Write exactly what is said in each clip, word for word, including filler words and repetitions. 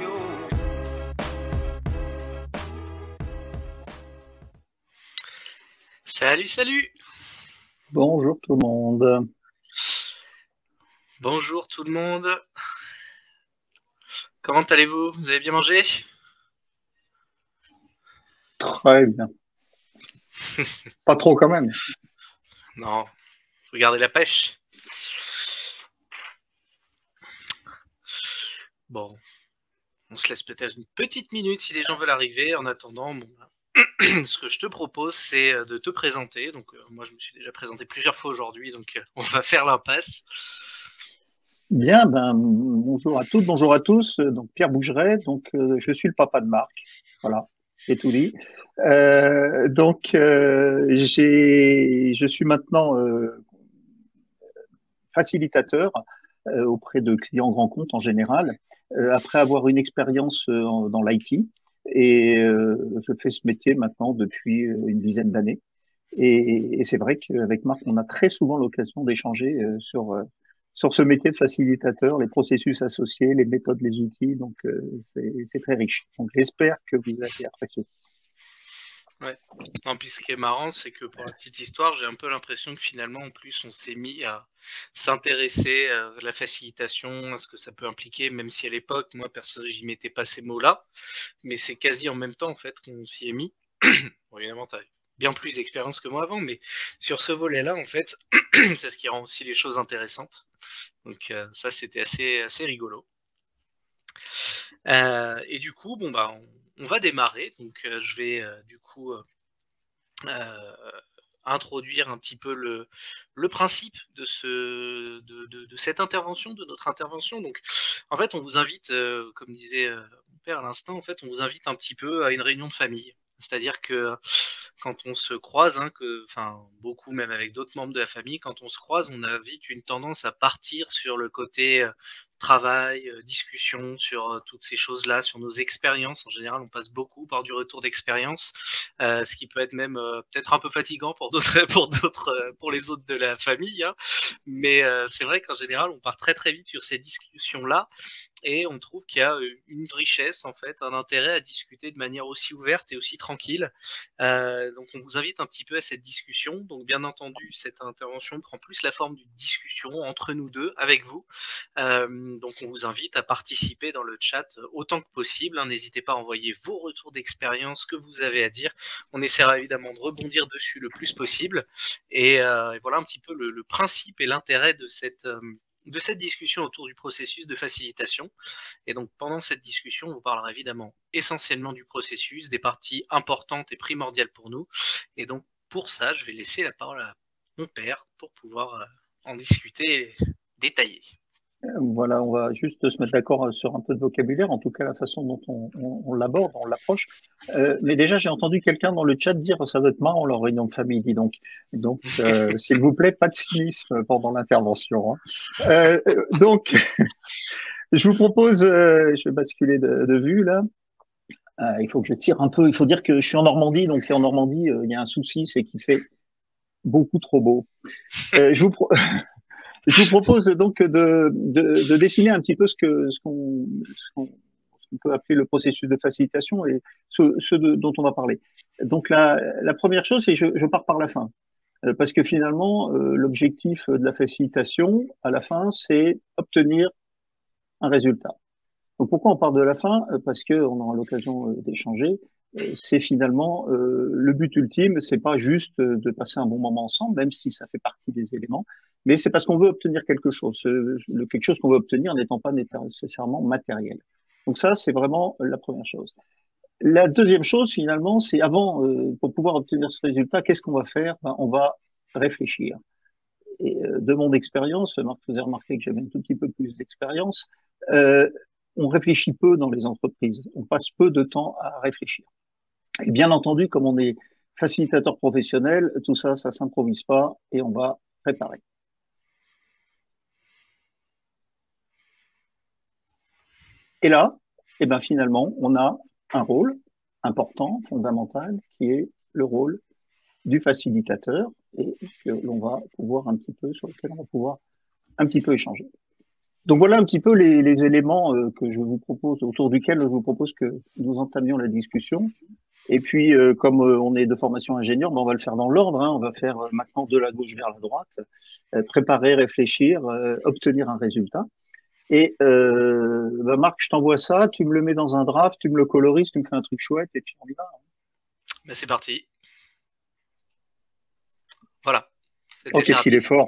Salut, salut! Bonjour tout le monde. Bonjour tout le monde. Comment allez-vous? Vous avez bien mangé? Très bien. Pas trop quand même. Non. Regardez la pêche. Bon, on se laisse peut-être une petite minute si des gens veulent arriver. En attendant, bon, ce que je te propose, c'est de te présenter. Donc, euh, moi, je me suis déjà présenté plusieurs fois aujourd'hui, donc euh, on va faire l'impasse. Bien, ben bonjour à toutes, bonjour à tous. Donc Pierre Bougeret, donc euh, je suis le papa de Marc. Voilà, c'est tout dit. Euh, donc euh, j'ai, je suis maintenant euh, facilitateur euh, auprès de clients grands comptes en général. Euh, après avoir une expérience euh, dans l'I T, et euh, je fais ce métier maintenant depuis euh, une dizaine d'années. Et, et c'est vrai qu'avec Marc, on a très souvent l'occasion d'échanger euh, sur, euh, sur ce métier de facilitateur, les processus associés, les méthodes, les outils. Donc, euh, c'est c'est très riche. Donc, j'espère que vous allez apprécier. Ouais. En plus, ce qui est marrant, c'est que pour la petite histoire, j'ai un peu l'impression que finalement, en plus, on s'est mis à s'intéresser à la facilitation, à ce que ça peut impliquer, même si à l'époque, moi, perso, j'y mettais pas ces mots-là. Mais c'est quasi en même temps, en fait, qu'on s'y est mis. Bon, évidemment, t'as bien plus d'expérience que moi avant, mais sur ce volet-là, en fait, c'est ce qui rend aussi les choses intéressantes. Donc euh, ça, c'était assez, assez rigolo. Euh, et du coup, bon bah, on, on va démarrer. Donc euh, je vais euh, du coup euh, euh, introduire un petit peu le, le principe de, ce, de, de, de cette intervention, de notre intervention. Donc, en fait, on vous invite, euh, comme disait euh, mon père à l'instant, en fait, on vous invite un petit peu à une réunion de famille. C'est-à-dire que quand on se croise, hein, que, enfin, beaucoup même avec d'autres membres de la famille, quand on se croise, on a vite une tendance à partir sur le côté euh, travail, euh, discussion, sur euh, toutes ces choses-là, sur nos expériences. En général, on passe beaucoup par du retour d'expérience, euh, ce qui peut être même euh, peut-être un peu fatigant pour d'autres, pour d'autres, euh, pour les autres de la famille. Hein. Mais euh, c'est vrai qu'en général, on part très très vite sur ces discussions-là et on trouve qu'il y a une richesse en fait, un intérêt à discuter de manière aussi ouverte et aussi tranquille. Euh, donc on vous invite un petit peu à cette discussion. Donc bien entendu, cette intervention prend plus la forme d'une discussion entre nous deux, avec vous. Euh, donc on vous invite à participer dans le chat autant que possible. Hein. N'hésitez pas à envoyer vos retours d'expérience, que vous avez à dire. On essaiera évidemment de rebondir dessus le plus possible. Et, euh, et voilà un petit peu le, le principe et l'intérêt de cette euh, de cette discussion autour du processus de facilitation. Et donc pendant cette discussion, on vous parlera évidemment essentiellement du processus, des parties importantes et primordiales pour nous. Et donc pour ça, je vais laisser la parole à mon père pour pouvoir en discuter et détailler. Voilà, on va juste se mettre d'accord sur un peu de vocabulaire, en tout cas la façon dont on, on, on l'aborde, on l'approche. Euh, mais déjà, j'ai entendu quelqu'un dans le chat dire ça doit être marrant leur réunion de famille, dis donc. Donc, euh, s'il vous plaît, pas de cynisme pendant l'intervention. Hein. Euh, donc, je vous propose, euh, je vais basculer de, de vue là. Euh, il faut que je tire un peu. Il faut dire que je suis en Normandie, donc en Normandie, euh, il y a un souci, c'est qu'il fait beaucoup trop beau. Euh, je vous pro- je vous propose donc de, de, de dessiner un petit peu ce que ce qu'on ce qu'on ce qu'on peut appeler le processus de facilitation et ce, ce de- dont on va parler. Donc la, la première chose, c'est que je, je pars par la fin. Euh, Parce que finalement, euh, l'objectif de la facilitation, à la fin, c'est obtenir un résultat. Donc pourquoi on part de la fin? Euh, Parce que on aura l'occasion euh, d'échanger. Euh, C'est finalement euh, le but ultime, c'est pas juste euh, de passer un bon moment ensemble, même si ça fait partie des éléments, mais c'est parce qu'on veut obtenir quelque chose. Euh, Le quelque chose qu'on veut obtenir n'étant pas nécessairement matériel. Donc ça, c'est vraiment la première chose. La deuxième chose, finalement, c'est avant, euh, pour pouvoir obtenir ce résultat, qu'est-ce qu'on va faire? Ben, on va réfléchir. Et euh, de mon expérience, Marc faisait remarquer que j'avais un tout petit peu plus d'expérience, euh, on réfléchit peu dans les entreprises. On passe peu de temps à réfléchir. Et bien entendu, comme on est facilitateur professionnel, tout ça, ça s'improvise pas et on va préparer. Et là, eh ben finalement, on a un rôle important, fondamental, qui est le rôle du facilitateur et que l'on va pouvoir un petit peu, sur lequel on va pouvoir un petit peu échanger. Donc voilà un petit peu les, les éléments euh, que je vous propose, autour duquel je vous propose que nous entamions la discussion. Et puis, euh, comme euh, on est de formation ingénieur, ben, on va le faire dans l'ordre, hein. On va faire euh, maintenant de la gauche vers la droite, euh, préparer, réfléchir, euh, obtenir un résultat. Et euh, ben, Marc, je t'envoie ça, tu me le mets dans un draft, tu me le colorises, tu me fais un truc chouette, et puis on y va. Ben, c'est parti. Voilà. Oh, C'était qu'est-ce qu'il rapide. est fort!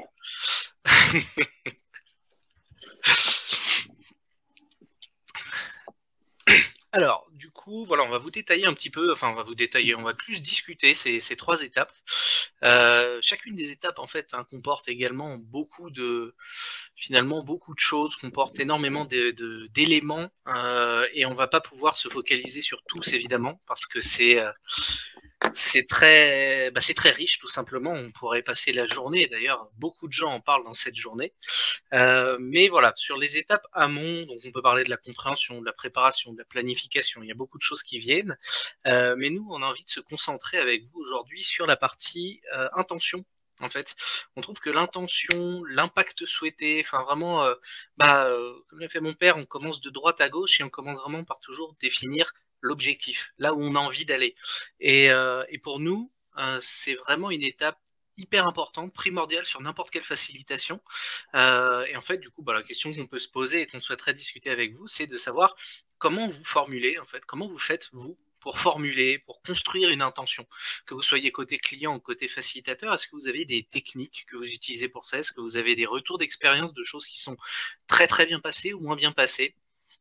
Alors, du coup, voilà, on va vous détailler un petit peu, enfin, on va vous détailler, on va plus discuter ces, ces trois étapes. Euh, chacune des étapes, en fait, hein, comporte également beaucoup de, finalement, beaucoup de choses, comporte énormément de, de, d'éléments, euh, et on va pas pouvoir se focaliser sur tous, évidemment, parce que c'est, euh, c'est très, bah, c'est très riche, tout simplement. On pourrait passer la journée, d'ailleurs, beaucoup de gens en parlent dans cette journée. Euh, mais voilà, sur les étapes amont, donc on peut parler de la compréhension, de la préparation, de la planification, il y a beaucoup de choses qui viennent. Euh, mais nous, on a envie de se concentrer avec vous aujourd'hui sur la partie euh, intention. En fait, on trouve que l'intention, l'impact souhaité, enfin vraiment, euh, bah, euh, comme l'a fait mon père, on commence de droite à gauche et on commence vraiment par toujours définir l'objectif, là où on a envie d'aller. Et, euh, et pour nous, euh, c'est vraiment une étape hyper importante, primordiale sur n'importe quelle facilitation. Euh, et en fait, du coup, bah, la question qu'on peut se poser et qu'on souhaiterait discuter avec vous, c'est de savoir comment vous formulez, en fait, comment vous faites, vous, pour formuler, pour construire une intention. Que vous soyez côté client ou côté facilitateur, est-ce que vous avez des techniques que vous utilisez pour ça? Est-ce que vous avez des retours d'expérience de choses qui sont très très bien passées ou moins bien passées?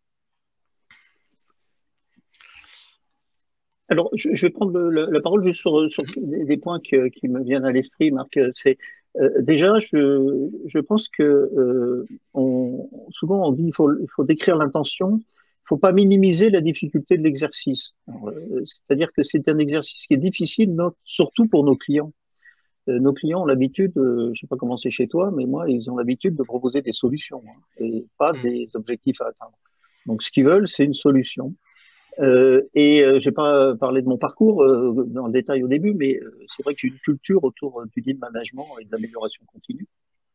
Alors, je, je vais prendre le- le- la parole juste sur, sur Mhm. des, des points que- qui me viennent à l'esprit, Marc. C'est euh, déjà, je, je pense que euh, on, souvent on dit il faut, il faut décrire l'intention, il faut pas minimiser la difficulté de l'exercice. Alors, euh, C'est-à-dire que c'est un exercice qui est difficile, not- surtout pour nos clients. Euh, nos clients ont l'habitude, euh, je sais pas comment c'est chez toi, mais moi, ils ont l'habitude de proposer des solutions, hein, et pas Mhm. des objectifs à atteindre. Donc, ce qu'ils veulent, c'est une solution. Euh, et euh, j'ai pas parlé de mon parcours euh, dans le détail au début, mais euh, c'est vrai que j'ai une culture autour euh, du lean management et de l'amélioration continue.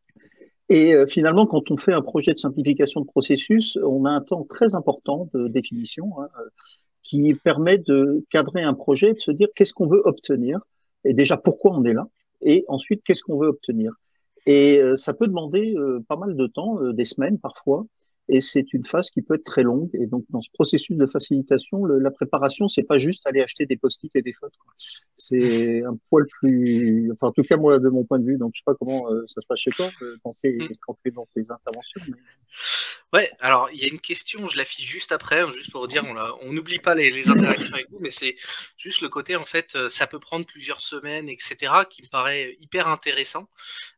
Et euh, finalement, quand on fait un projet de simplification de processus, on a un temps très important de définition, hein, qui permet de cadrer un projet, de se dire qu'est-ce qu'on veut obtenir, et déjà pourquoi on est là, et ensuite qu'est-ce qu'on veut obtenir. Et euh, ça peut demander euh, pas mal de temps, euh, des semaines parfois, et c'est une phase qui peut être très longue. Et donc dans ce processus de facilitation, le, la préparation, c'est pas juste aller acheter des post-it et des photos. C'est un poil plus, enfin en tout cas moi de mon point de vue. Donc je sais pas comment euh, ça se passe chez toi euh, quand tu Mhm. quand es dans tes interventions, mais Ouais, alors il y a une question, je l'affiche juste après, hein, juste pour dire, on la- on n'oublie pas les, les interactions avec vous, mais c'est juste le côté, en fait, euh, ça peut prendre plusieurs semaines, et cetera, qui me paraît hyper intéressant.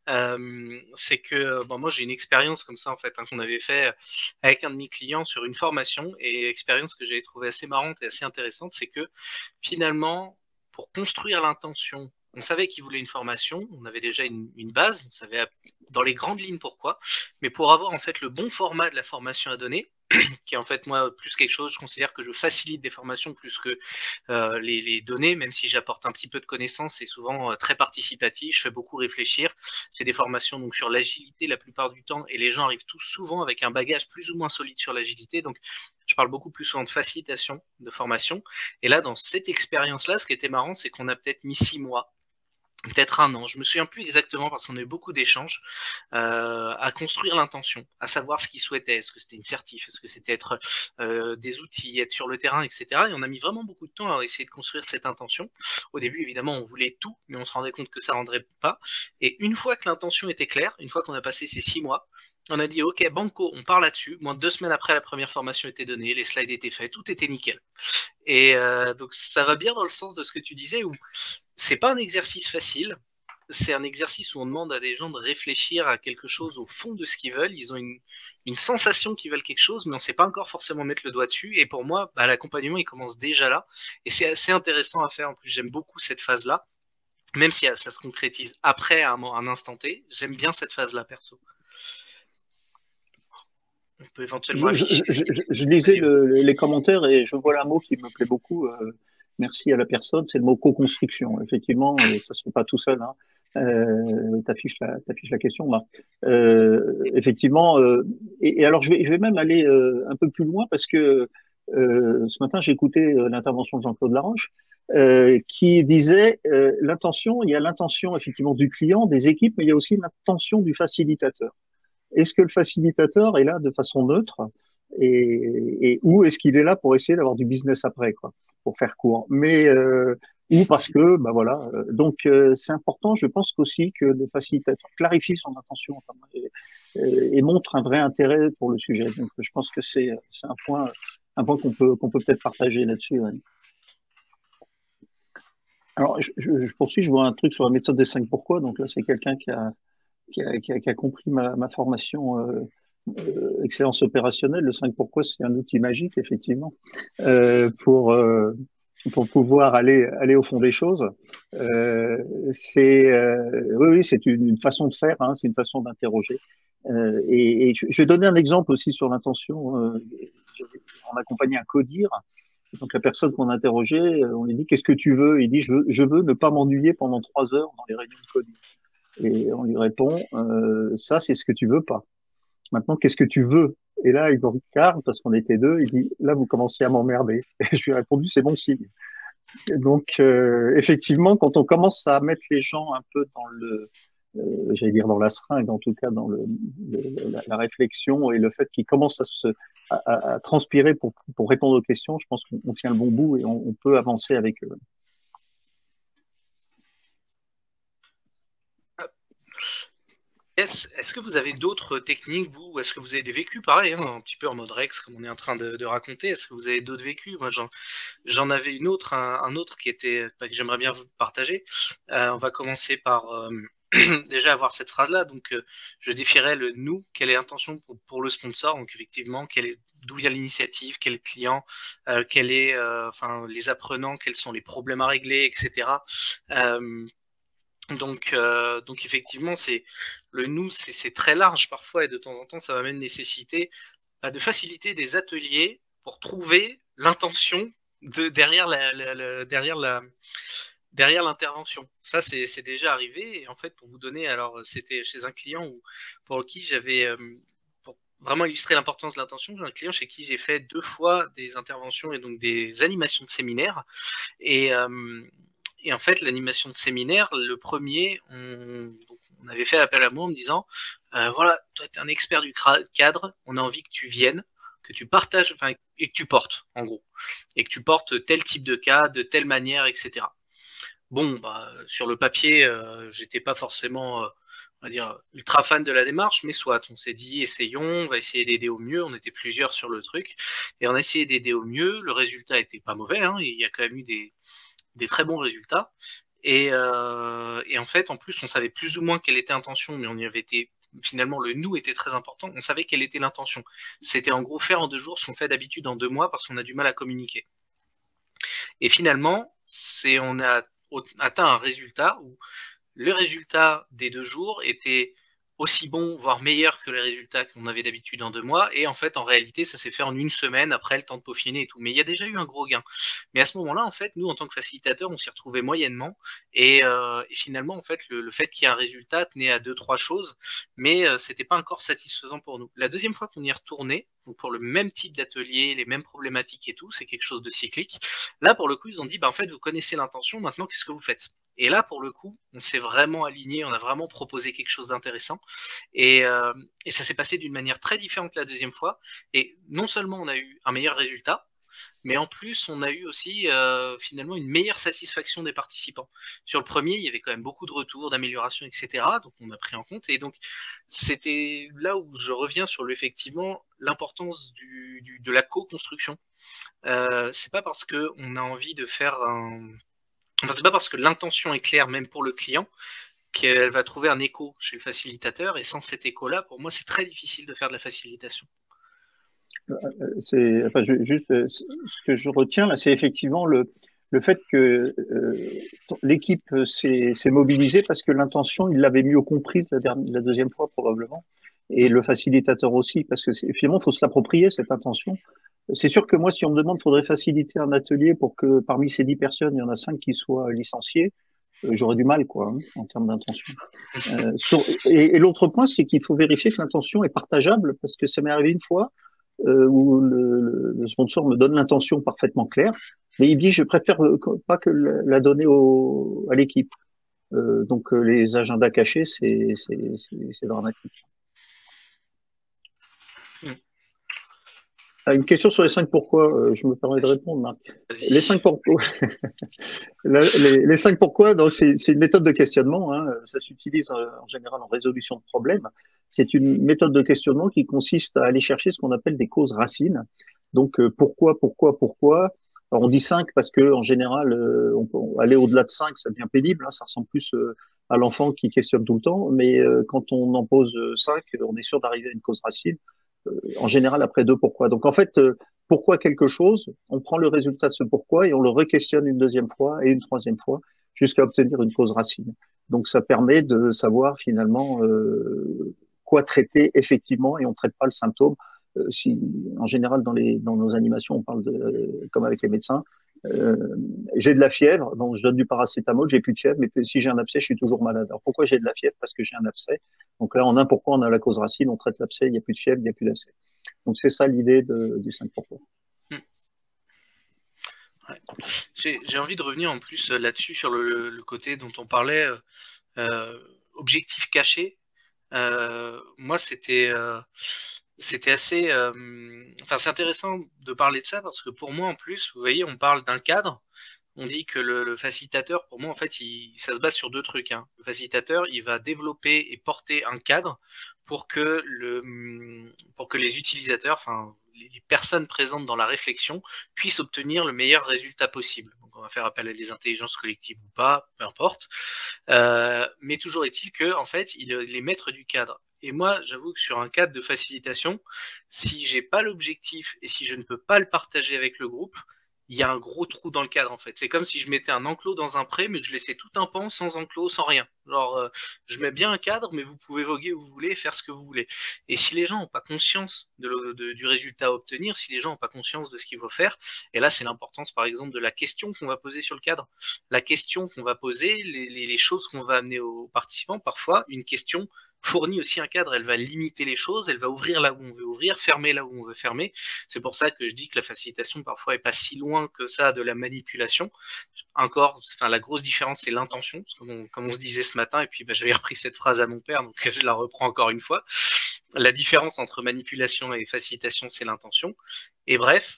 Euh, c'est que, euh, bon, moi j'ai une expérience comme ça, en fait, hein, qu'on avait fait avec un de mes clients sur une formation, et expérience que j'avais trouvée assez marrante et assez intéressante, c'est que finalement, pour construire l'intention, on savait qu'il voulait une formation, on avait déjà une, une base, on savait dans les grandes lignes pourquoi, mais pour avoir en fait le bon format de la formation à donner, qui est en fait moi plus quelque chose, je considère que je facilite des formations plus que euh, les, les données, même si j'apporte un petit peu de connaissances, c'est souvent euh, très participatif, je fais beaucoup réfléchir. C'est des formations donc sur l'agilité la plupart du temps, et les gens arrivent tous souvent avec un bagage plus ou moins solide sur l'agilité, donc je parle beaucoup plus souvent de facilitation de formation. Et là, dans cette expérience-là, ce qui était marrant, c'est qu'on a peut-être mis six mois, peut-être un an, je me souviens plus exactement parce qu'on a eu beaucoup d'échanges, euh, à construire l'intention, à savoir ce qu'ils souhaitaient. Est-ce que c'était une certif, est-ce que c'était être euh, des outils, être sur le terrain, et cetera. Et on a mis vraiment beaucoup de temps à essayer de construire cette intention. Au début, évidemment, on voulait tout, mais on se rendait compte que ça rendrait pas. Et une fois que l'intention était claire, une fois qu'on a passé ces six mois, on a dit ok, banco, on part là-dessus. Moins de deux semaines après, la première formation était donnée, les slides étaient faits, tout était nickel. Et euh, donc ça va bien dans le sens de ce que tu disais, où c'est pas un exercice facile. C'est un exercice où on demande à des gens de réfléchir à quelque chose au fond de ce qu'ils veulent. Ils ont une, une sensation qu'ils veulent quelque chose, mais on ne sait pas encore forcément mettre le doigt dessus. Et pour moi, bah, l'accompagnement, il commence déjà là. Et c'est assez intéressant à faire. En plus, j'aime beaucoup cette phase-là. Même si ça se concrétise après, à un, un instant T, j'aime bien cette phase-là, perso. On peut éventuellement je, je, afficher je, si... je, je lisais Vas-y. le, les commentaires et je vois un mot qui me plaît beaucoup. Euh, merci à la personne, c'est le mot co-construction. Effectivement, et ça se fait pas tout seul, hein. Euh, t'affiches la, t'affiches la question, Marc. Euh, effectivement, euh, et, et alors je vais, je vais même aller euh, un peu plus loin parce que euh, ce matin j'ai écouté euh, l'intervention de Jean-Claude Laroche euh, qui disait euh, l'intention, il y a l'intention effectivement du client, des équipes, mais il y a aussi l'intention du facilitateur. Est-ce que le facilitateur est là de façon neutre et, et ou est-ce qu'il est là pour essayer d'avoir du business après, quoi, pour faire court. Mais euh, ou parce que, bah voilà. euh, Donc euh, c'est important, je pense aussi que le facilitateur clarifie son intention enfin, et, et montre un vrai intérêt pour le sujet. Donc je pense que c'est c'est un point un point qu'on peut qu'on peut peut-être partager là-dessus. Ouais. Alors je, je, je poursuis, je vois un truc sur la méthode des cinq pourquoi. Donc là c'est quelqu'un qui a qui a, qui a, qui a compris ma, ma formation euh, euh, excellence opérationnelle. Le cinq pourquoi, c'est un outil magique, effectivement, euh, pour, euh, pour pouvoir aller, aller au fond des choses. Euh, c'est, euh, oui, oui, c'est une, une façon de faire, hein, c'est une façon d'interroger. Euh, et, et je, je vais donner un exemple aussi sur l'intention. Euh, on accompagnait un codir. Donc la personne qu'on interrogeait, on lui dit qu'est-ce que tu veux? Il dit je veux, je veux ne pas m'ennuyer pendant trois heures dans les réunions de coding. Et on lui répond, euh, ça, c'est ce que tu veux pas. Maintenant, qu'est-ce que tu veux? Et là, il me regarde, parce qu'on était deux, il dit, là, vous commencez à m'emmerder. Et je lui ai répondu, c'est bon signe. Et donc, euh, effectivement, quand on commence à mettre les gens un peu dans le, euh, j'allais dire dans la seringue, en tout cas dans le, le la, la, réflexion et le fait qu'ils commencent à se à, à, à transpirer pour, pour répondre aux questions, je pense qu'on tient le bon bout et on, on peut avancer avec eux. Est-ce est-ce que vous avez d'autres techniques, vous, ou est-ce que vous avez des vécus pareil, hein, un petit peu en mode Rex, comme on est en train de, de raconter? Est-ce que vous avez d'autres vécus? Moi, j'en j'en avais une autre, un, un autre qui était bah, que j'aimerais bien vous partager. Euh, on va commencer par euh, déjà avoir cette phrase-là. Donc, euh, je défierais le nous. Quelle est l'intention pour, pour le sponsor? Donc, effectivement, quelle est d'où vient l'initiative? Quel est le client? Euh, quel est, euh, enfin, les apprenants? Quels sont les problèmes à régler, et cetera. Euh, donc, euh, donc effectivement, c'est le nous, c'est c'est très large parfois et de temps en temps, ça va même nécessiter bah, de faciliter des ateliers pour trouver l'intention de derrière la, la- la- derrière la derrière l'intervention. Ça, c'est c'est déjà arrivé et en fait, pour vous donner, alors c'était chez un client où pour qui j'avais euh, pour vraiment illustrer l'importance de l'intention, j'ai un client chez qui j'ai fait deux fois des interventions et donc des animations de séminaires et euh, et en fait, l'animation de séminaire, le premier, on, donc, on avait fait appel à moi en me disant, euh, voilà, toi tu es un expert du cadre, on a envie que tu viennes, que tu partages, enfin, et que tu portes, en gros, et que tu portes tel type de cas, de telle manière, et cetera. Bon, bah, sur le papier, euh, j'étais pas forcément, euh, on va dire, ultra fan de la démarche, mais soit, on s'est dit, essayons, on va essayer d'aider au mieux, on était plusieurs sur le truc, et on a essayé d'aider au mieux, le résultat était pas mauvais, hein, il y a quand même eu des, des très bons résultats. Et, euh, et en fait, en plus, on savait plus ou moins quelle était l'intention, mais on y avait été. Finalement, le nous était très important. On savait quelle était l'intention. C'était en gros faire en deux jours ce qu'on fait d'habitude en deux mois parce qu'on a du mal à communiquer. Et finalement, c'est on a atteint un résultat où le résultat des deux jours était aussi bon, voire meilleur que les résultats qu'on avait d'habitude en deux mois. Et en fait, en réalité, ça s'est fait en une semaine après le temps de peaufiner et tout. Mais il y a déjà eu un gros gain. Mais à ce moment-là, en fait, nous, en tant que facilitateurs, on s'y retrouvait moyennement. Et, euh, et finalement, en fait, le, le fait qu'il y ait un résultat tenait à deux, trois choses. Mais euh, c'était pas encore satisfaisant pour nous. La deuxième fois qu'on y est retourné, donc pour le même type d'atelier, les mêmes problématiques et tout, c'est quelque chose de cyclique. Là, pour le coup, ils ont dit, bah, en fait, vous connaissez l'intention, maintenant, qu'est-ce que vous faites? Et là, pour le coup, on s'est vraiment aligné, on a vraiment proposé quelque chose d'intéressant. Et, euh, et ça s'est passé d'une manière très différente la deuxième fois. Et non seulement on a eu un meilleur résultat, mais en plus on a eu aussi euh, finalement une meilleure satisfaction des participants. Sur le premier, il y avait quand même beaucoup de retours, d'améliorations, et cetera. Donc on a pris en compte. Et donc c'était là où je reviens sur le, effectivement l'importance du, du, de la co-construction. Euh, c'est pas parce que on a envie de faire un Enfin, c'est pas parce que l'intention est claire, même pour le client, qu'elle va trouver un écho chez le facilitateur. Et sans cet écho-là, pour moi, c'est très difficile de faire de la facilitation. C'est, enfin, je- juste, euh, ce que je retiens là, c'est effectivement le, le fait que euh, l'équipe s'est s'est mobilisée parce que l'intention, il l'avait mieux comprise la, dernière, la deuxième fois probablement, et Mm. le facilitateur aussi, parce que c'est- finalement, il faut se l'approprier cette intention. C'est sûr que moi, si on me demande, faudrait faciliter un atelier pour que parmi ces dix personnes, il y en a cinq qui soient licenciés. euh, j'aurais du mal, quoi, hein, en termes d'intention. Euh, sur- et et l'autre point, c'est qu'il faut vérifier que l'intention est partageable, parce que ça m'est arrivé une fois euh, où le, le- le sponsor me donne l'intention parfaitement claire, mais il dit je préfère euh, pas que la la donner au, à l'équipe. Euh, donc euh, les agendas cachés, c'est c'est c'est c'est dramatique. Hmm. Ah, une question sur les cinq pourquoi, euh, je me permets de répondre, Marc. Les Vas-y. cinq pourquoi, la- les, les cinq pourquoi, donc c'est c'est une méthode de questionnement, hein, ça s'utilise en, en général en résolution de problèmes. C'est une méthode de questionnement qui consiste à aller chercher ce qu'on appelle des causes racines. Donc euh, pourquoi, pourquoi, pourquoi. Alors on dit cinq parce que en général, euh, on peut aller au-delà de cinq, ça devient pénible, hein, ça ressemble plus euh, à l'enfant qui questionne tout le temps. Mais euh, quand on en pose euh, cinq, on est sûr d'arriver à une cause racine. Euh, en général après deux pourquoi. Donc en fait, euh, pourquoi quelque chose, on prend le résultat de ce pourquoi et on le re-questionne une deuxième fois et une troisième fois jusqu'à obtenir une cause racine. Donc ça permet de savoir finalement euh, quoi traiter effectivement et on ne traite pas le symptôme. Euh, si, en général, dans, les, dans nos animations, on parle de, euh, comme avec les médecins, euh, j'ai de la fièvre, donc je donne du paracétamol, j'ai plus de fièvre, mais si j'ai un abcès, je suis toujours malade. Alors pourquoi j'ai de la fièvre? Parce que j'ai un abcès. Donc là, en un pourquoi, on a la cause racine, on traite l'abcès, il n'y a plus de fièvre, il n'y a plus d'abcès. Donc c'est ça l'idée de, du cinq pourquoi. Hmm. Ouais. J'ai j'ai envie de revenir en plus euh, là-dessus sur le, le côté dont on parlait, euh, euh, objectif caché. Euh, moi, c'était euh, c'était assez. euh, Enfin, c'est intéressant de parler de ça parce que pour moi, en plus, vous voyez, on parle d'un cadre. On dit que le, le facilitateur, pour moi, en fait, il, ça se base sur deux trucs, hein. Le facilitateur, il va développer et porter un cadre pour que le, pour que les utilisateurs, enfin, les personnes présentes dans la réflexion puissent obtenir le meilleur résultat possible. Donc, on va faire appel à des intelligences collectives ou pas, peu importe. Euh, mais toujours est-il que, en fait, il est maître du cadre. Et moi, j'avoue que sur un cadre de facilitation, si j'ai pas l'objectif et si je ne peux pas le partager avec le groupe, il y a un gros trou dans le cadre en fait. C'est comme si je mettais un enclos dans un pré, mais que je laissais tout un pan sans enclos, sans rien. Genre, euh, je mets bien un cadre, mais vous pouvez voguer où vous voulez, faire ce que vous voulez. Et si les gens n'ont pas conscience de le- de- du résultat à obtenir, si les gens n'ont pas conscience de ce qu'il faut faire, et là c'est l'importance par exemple de la question qu'on va poser sur le cadre. La question qu'on va poser, les, les, les choses qu'on va amener aux participants, parfois une question fournit aussi un cadre, elle va limiter les choses, elle va ouvrir là où on veut ouvrir, fermer là où on veut fermer. C'est pour ça que je dis que la facilitation parfois est pas si loin que ça de la manipulation. Encore, enfin la grosse différence c'est l'intention, comme on, comme on se disait ce matin, et puis bah, j'avais repris cette phrase à mon père, donc je la reprends encore une fois. La différence entre manipulation et facilitation c'est l'intention. Et bref,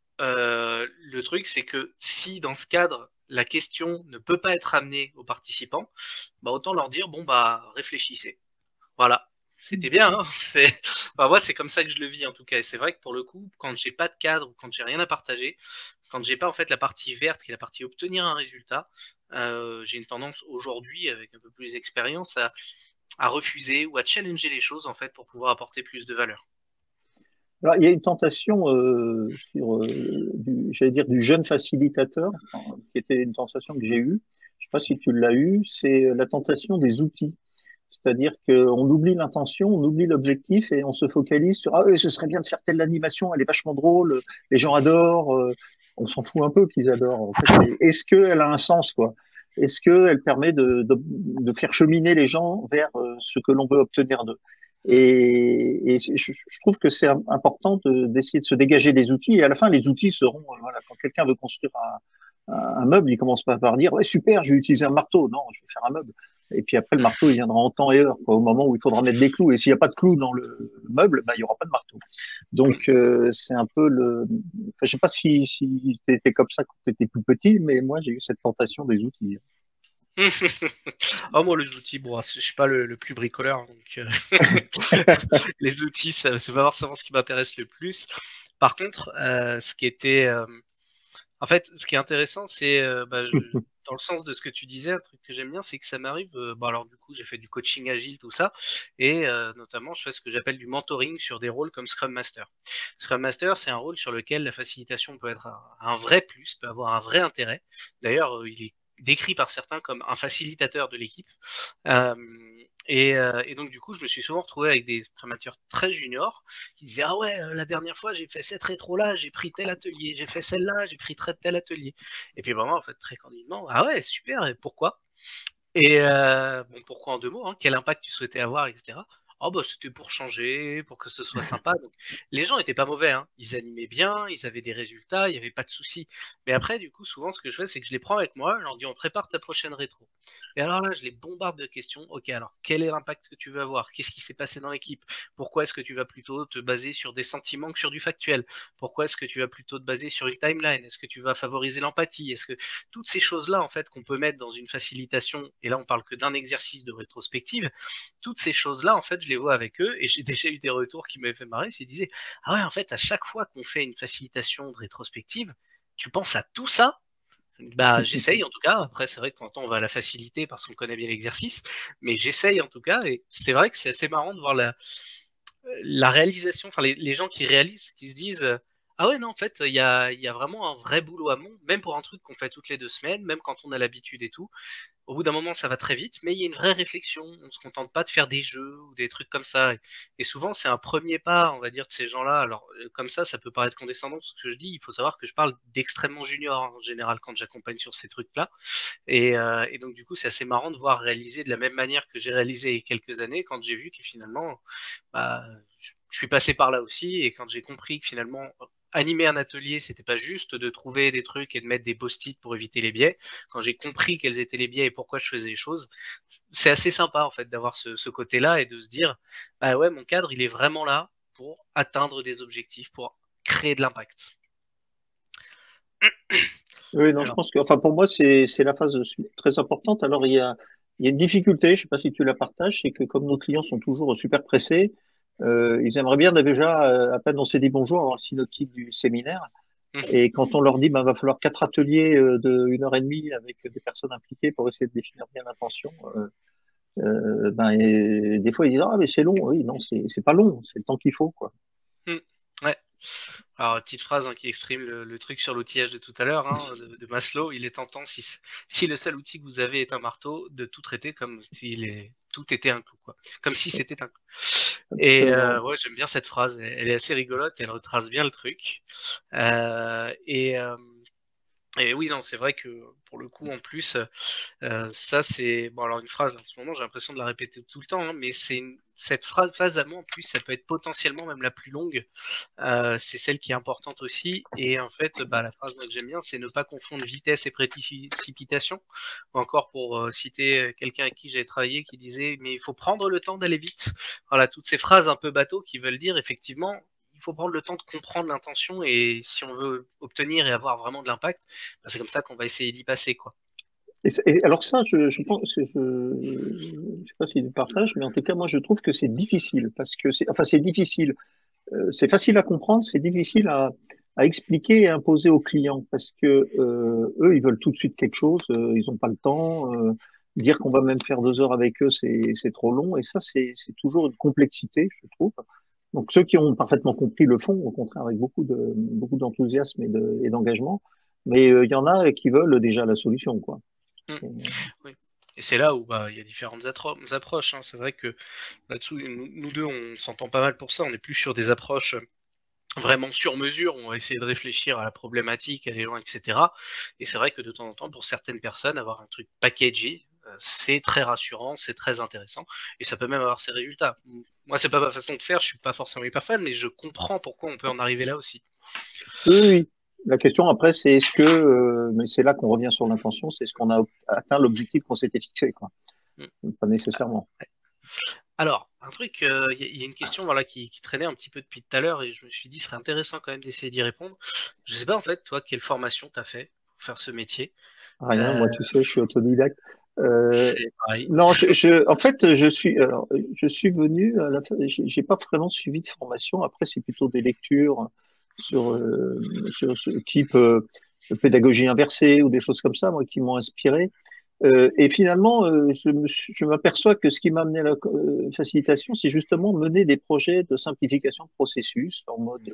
euh, le truc c'est que si dans ce cadre la question ne peut pas être amenée aux participants, bah autant leur dire bon bah réfléchissez. Voilà. C'était bien, hein. C'est, enfin, moi, c'est comme ça que je le vis, en tout cas. Et c'est vrai que pour le coup, quand j'ai pas de cadre ou quand j'ai rien à partager, quand j'ai pas, en fait, la partie verte qui est la partie obtenir un résultat, euh, j'ai une tendance aujourd'hui, avec un peu plus d'expérience, à, à refuser ou à challenger les choses, en fait, pour pouvoir apporter plus de valeur. Alors, il y a une tentation euh, sur, euh, du, j'allais dire, du jeune facilitateur, enfin, qui était une tentation que j'ai eue. Je sais pas si tu l'as eu, c'est la tentation des outils. C'est-à-dire qu'on oublie l'intention, on oublie l'objectif et on se focalise sur ah oui, ce serait bien de faire telle animation, elle est vachement drôle, les gens adorent, euh, on s'en fout un peu qu'ils adorent. En fait, c'est est-ce qu'elle a un sens, quoi? Est-ce qu'elle permet de, de, de faire cheminer les gens vers euh, ce que l'on veut obtenir d'eux? Et, et je, je trouve que c'est important de- d'essayer de se dégager des outils. Et à la fin, les outils seront, euh, voilà, quand quelqu'un veut construire un, un meuble, il commence pas par dire ouais super, j'ai utilisé un marteau. Non, je vais faire un meuble. Et puis après, le marteau, il viendra en temps et heure, quoi, au moment où il faudra mettre des clous. Et s'il n'y a pas de clous dans le meuble, bah, il n'y aura pas de marteau. Donc, euh, c'est un peu le. Enfin, je sais pas si, si tu étais comme ça quand tu étais plus petit, mais moi, j'ai eu cette tentation des outils. Oh, moi, les outils, bon, je suis pas le, le plus bricoleur, donc euh, les outils, ça, c'est pas forcément ce qui m'intéresse le plus. Par contre, euh, ce qui était, euh, en fait, ce qui est intéressant, c'est euh, bah, je- dans le sens de ce que tu disais, un truc que j'aime bien, c'est que ça m'arrive. Euh, bon, alors du coup, j'ai fait du coaching agile, tout ça, et euh, notamment, je fais ce que j'appelle du mentoring sur des rôles comme Scrum Master. Scrum Master, c'est un rôle sur lequel la facilitation peut être un, un vrai plus, peut avoir un vrai intérêt. D'ailleurs, euh, il est décrit par certains comme un facilitateur de l'équipe. Euh, et, euh, et donc du coup, je me suis souvent retrouvé avec des prématures très juniors qui disaient ah ouais, euh, la dernière fois j'ai fait cette rétro là, j'ai pris tel atelier, j'ai fait celle-là, j'ai pris tel atelier. Et puis vraiment en fait très candidement ah ouais super et pourquoi? Et euh, bon, pourquoi en deux mots, hein, quel impact tu souhaitais avoir, et cetera. Oh bah c'était pour changer, pour que ce soit sympa. Donc les gens étaient pas mauvais, hein. Ils animaient bien, ils avaient des résultats, il y avait pas de souci. Mais après, du coup, souvent ce que je fais, c'est que je les prends avec moi, je leur dis on prépare ta prochaine rétro. Et alors là, je les bombarde de questions. Ok, alors quel est l'impact que tu veux avoir? Qu'est-ce qui s'est passé dans l'équipe? Pourquoi est-ce que tu vas plutôt te baser sur des sentiments que sur du factuel? Pourquoi est-ce que tu vas plutôt te baser sur une timeline? Est-ce que tu vas favoriser l'empathie? Est-ce que toutes ces choses-là, en fait, qu'on peut mettre dans une facilitation, et là on parle que d'un exercice de rétrospective, toutes ces choses-là, en fait, je les vois avec eux, et j'ai déjà eu des retours qui m'avaient fait marrer, ils disaient, ah ouais, en fait, à chaque fois qu'on fait une facilitation de rétrospective, tu penses à tout ça? Bah, j'essaye en tout cas. Après, c'est vrai que de temps en temps, on va à la facilité parce qu'on connaît bien l'exercice, mais j'essaye en tout cas. Et c'est vrai que c'est assez marrant de voir la, la réalisation, enfin les, les gens qui réalisent, qui se disent euh, ah ouais non en fait il y a, il y a vraiment un vrai boulot à mon, même pour un truc qu'on fait toutes les deux semaines, même quand on a l'habitude et tout. Au bout d'un moment ça va très vite, mais il y a une vraie réflexion. On se contente pas de faire des jeux ou des trucs comme ça. Et, et souvent c'est un premier pas, on va dire, de ces gens-là. Alors euh, comme ça, ça peut paraître condescendant ce que je dis. Il faut savoir que je parle d'extrêmement junior hein, en général quand j'accompagne sur ces trucs-là. Et, euh, et donc du coup c'est assez marrant de voir réaliser de la même manière que j'ai réalisé il y a quelques années quand j'ai vu que finalement bah, je je suis passé par là aussi et quand j'ai compris que finalement animer un atelier c'était pas juste de trouver des trucs et de mettre des post-it pour éviter les biais, quand j'ai compris quels étaient les biais et pourquoi je faisais les choses, c'est assez sympa en fait d'avoir ce, ce côté-là et de se dire bah ouais mon cadre il est vraiment là pour atteindre des objectifs, pour créer de l'impact. Oui, non, je Alors, pense que, enfin, pour moi, c'est c'est la phase très importante. Alors, il y a, il y a une difficulté, je sais pas si tu la partages, c'est que comme nos clients sont toujours super pressés, euh, ils aimeraient bien déjà, euh, à peine on s'est dit bonjour, avoir le synoptique du séminaire. Et quand on leur dit, ben, va falloir quatre ateliers euh, de une heure et demie avec des personnes impliquées pour essayer de définir bien l'intention, euh, euh, ben, et des fois ils disent, ah, mais c'est long. Oui, non, c'est c'est pas long, c'est le temps qu'il faut, quoi. ouais. Alors, petite phrase hein, qui exprime le, le truc sur l'outillage de tout à l'heure, hein, de, de Maslow, il est tentant, si, si le seul outil que vous avez est un marteau, de tout traiter comme si est, tout était un coup, quoi. Comme si c'était un coup. Et euh, Absolument. ouais, j'aime bien cette phrase, elle, elle est assez rigolote, elle retrace bien le truc. Euh, et, euh, et oui, non, c'est vrai que pour le coup, en plus, euh, ça, c'est bon. Alors une phrase, en ce moment, j'ai l'impression de la répéter tout le temps, hein, mais c'est une... cette phrase, phase d'amont, en plus, ça peut être potentiellement même la plus longue. Euh, c'est celle qui est importante aussi. Et en fait, bah, la phrase moi, que j'aime bien, c'est ne pas confondre vitesse et précipitation. Ou encore pour euh, citer quelqu'un avec qui j'avais travaillé, qui disait, mais il faut prendre le temps d'aller vite. Voilà, toutes ces phrases un peu bateau qui veulent dire effectivement. Il faut prendre le temps de comprendre l'intention et si on veut obtenir et avoir vraiment de l'impact, bah, c'est comme ça qu'on va essayer d'y passer, quoi. Et, c'est- et alors ça, je, je pense, je, je sais pas si tu partages, mais en tout cas, moi, je trouve que c'est difficile parce que c'est, enfin, c'est difficile. Euh, c'est facile à comprendre, c'est difficile à, à expliquer et à imposer aux clients parce que euh, eux, ils veulent tout de suite quelque chose, euh, ils n'ont pas le temps. Euh, dire qu'on va même faire deux heures avec eux, c'est c'est trop long. Et ça, c'est c'est toujours une complexité, je trouve. Donc ceux qui ont parfaitement compris le font, au contraire, avec beaucoup de beaucoup d'enthousiasme et de, et d'engagement. Mais euh, il y en a qui veulent déjà la solution, quoi. Mm. Oui. Et c'est là où bah il y a différentes approches. Hein. C'est vrai que là-dessous, nous, nous deux, on s'entend pas mal pour ça. On est plus sur des approches vraiment sur mesure. On va essayer de réfléchir à la problématique, aller loin, et cetera. Et c'est vrai que de temps en temps, pour certaines personnes, avoir un truc packagé, euh, c'est très rassurant, c'est très intéressant, et ça peut même avoir ses résultats. Moi, c'est pas ma façon de faire. Je suis pas forcément hyper fan, mais je comprends pourquoi on peut en arriver là aussi. Oui, oui. La question après, c'est est-ce que, euh, mais c'est là qu'on revient sur l'intention, c'est est-ce qu'on a atteint l'objectif qu'on s'était fixé, quoi. Mm. Pas nécessairement. Alors, un truc, il euh, y, y, a une question voilà, qui, qui, traînait un petit peu depuis tout à l'heure et je me suis dit ce serait intéressant quand même d'essayer d'y répondre. Je sais pas en fait, toi, quelle formation t'as fait pour faire ce métier? Rien, euh, moi, tu sais, je suis autodidacte. Euh, C'est pareil. non, je, je, en fait, je suis, alors, je suis venu à la fin, j'ai j'ai pas vraiment suivi de formation. Après, c'est plutôt des lectures sur, euh, sur ce type euh, pédagogie inversée ou des choses comme ça, moi, qui m'ont inspiré. Euh, et finalement, euh, je me suis- je m'aperçois que ce qui m'a amené à la euh, facilitation, c'est justement mener des projets de simplification de processus en mode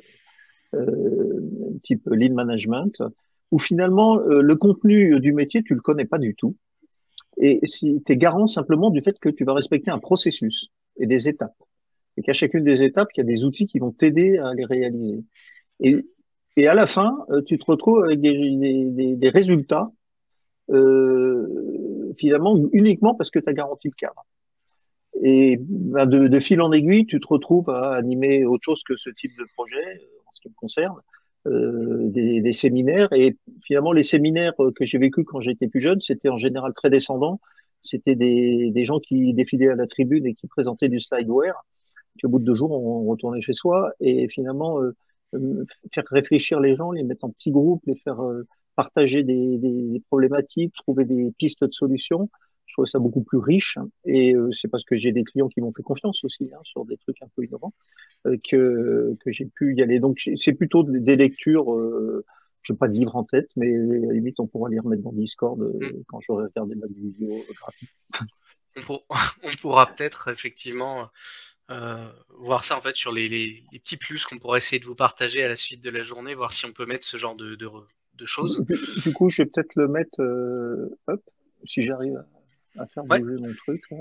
euh, type lean management, où finalement euh, le contenu du métier, tu le connais pas du tout, et si tu es garant simplement du fait que tu vas respecter un processus et des étapes, et qu'à chacune des étapes, il y a des outils qui vont t'aider à les réaliser. Et, et à la fin, euh, tu te retrouves avec des, des, des, des résultats euh, finalement uniquement parce que tu as garanti le cadre. Et ben, de, de fil en aiguille, tu te retrouves à animer autre chose que ce type de projet, en ce qui me concerne, euh, des, des séminaires. Et finalement, les séminaires que j'ai vécus quand j'étais plus jeune, c'était en général très descendant. C'était des, des gens qui défilaient à la tribune et qui présentaient du slideware. Puis au bout de deux jours, on retournait chez soi. Et finalement, euh, euh, faire réfléchir les gens, les mettre en petits groupes, les faire euh, partager des, des, des problématiques, trouver des pistes de solutions. Je trouve ça beaucoup plus riche et euh, c'est parce que j'ai des clients qui m'ont fait confiance aussi hein, sur des trucs un peu innovants euh, que, que j'ai pu y aller. Donc c'est plutôt des lectures, euh, je n'ai pas de livre en tête, mais à la limite on pourra les remettre dans Discord Mm. euh, quand j'aurai regardé ma vidéo graphique. On, pour- on pourra peut-être effectivement euh, voir ça en fait sur les, les, les petits plus qu'on pourrait essayer de vous partager à la suite de la journée, voir si on peut mettre ce genre de, de, de choses. Du, du coup, je vais peut-être le mettre, euh, hop, si j'arrive à, à faire Ouais. bouger mon truc. Là.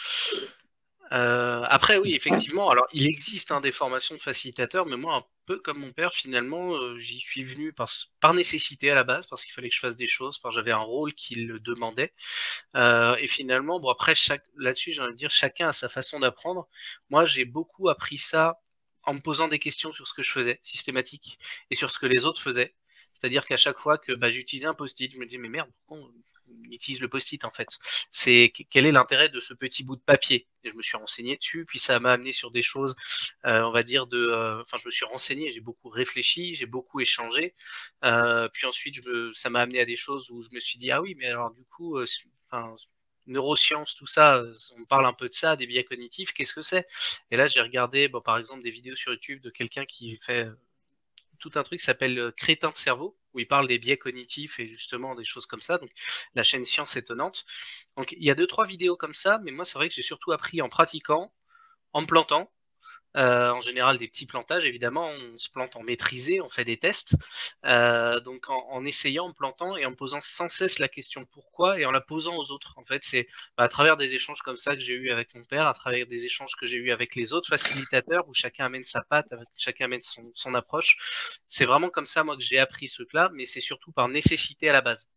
Euh, après, oui, effectivement. Alors, il existe hein, des formations de facilitateurs, mais moi, un peu comme mon père, finalement, euh, j'y suis venu par, par nécessité à la base, parce qu'il fallait que je fasse des choses, parce que j'avais un rôle qui le demandait. Euh, et finalement, bon, après, chaque, là-dessus, j'ai envie de dire, chacun a sa façon d'apprendre. Moi, j'ai beaucoup appris ça en me posant des questions sur ce que je faisais, systématique, et sur ce que les autres faisaient. C'est-à-dire qu'à chaque fois que bah, j'utilisais un post-it, je me disais, mais merde, pourquoi on utilise le post-it en fait? C'est quel est l'intérêt de ce petit bout de papier? Et je me suis renseigné dessus, puis ça m'a amené sur des choses, euh, on va dire de, euh, enfin, je me suis renseigné, j'ai beaucoup réfléchi, j'ai beaucoup échangé, euh, puis ensuite, je me, ça m'a amené à des choses où je me suis dit, ah oui, mais alors du coup, euh, enfin, neurosciences, tout ça, on parle un peu de ça, des biais cognitifs, qu'est-ce que c'est? Et là, j'ai regardé, bon, par exemple, des vidéos sur YouTube de quelqu'un qui fait tout un truc qui s'appelle Crétin de cerveau, où il parle des biais cognitifs et justement des choses comme ça. Donc la chaîne Science étonnante. Donc il y a deux trois vidéos comme ça, mais moi c'est vrai que j'ai surtout appris en pratiquant, en me plantant. Euh, en général des petits plantages, évidemment, on se plante en maîtrisé, on fait des tests. Euh, donc en, en essayant, en plantant et en posant sans cesse la question pourquoi et en la posant aux autres. En fait, c'est bah, à travers des échanges comme ça que j'ai eu avec mon père, à travers des échanges que j'ai eu avec les autres facilitateurs où chacun amène sa patte, chacun amène son, son approche. C'est vraiment comme ça moi que j'ai appris ce truc-là, mais c'est surtout par nécessité à la base.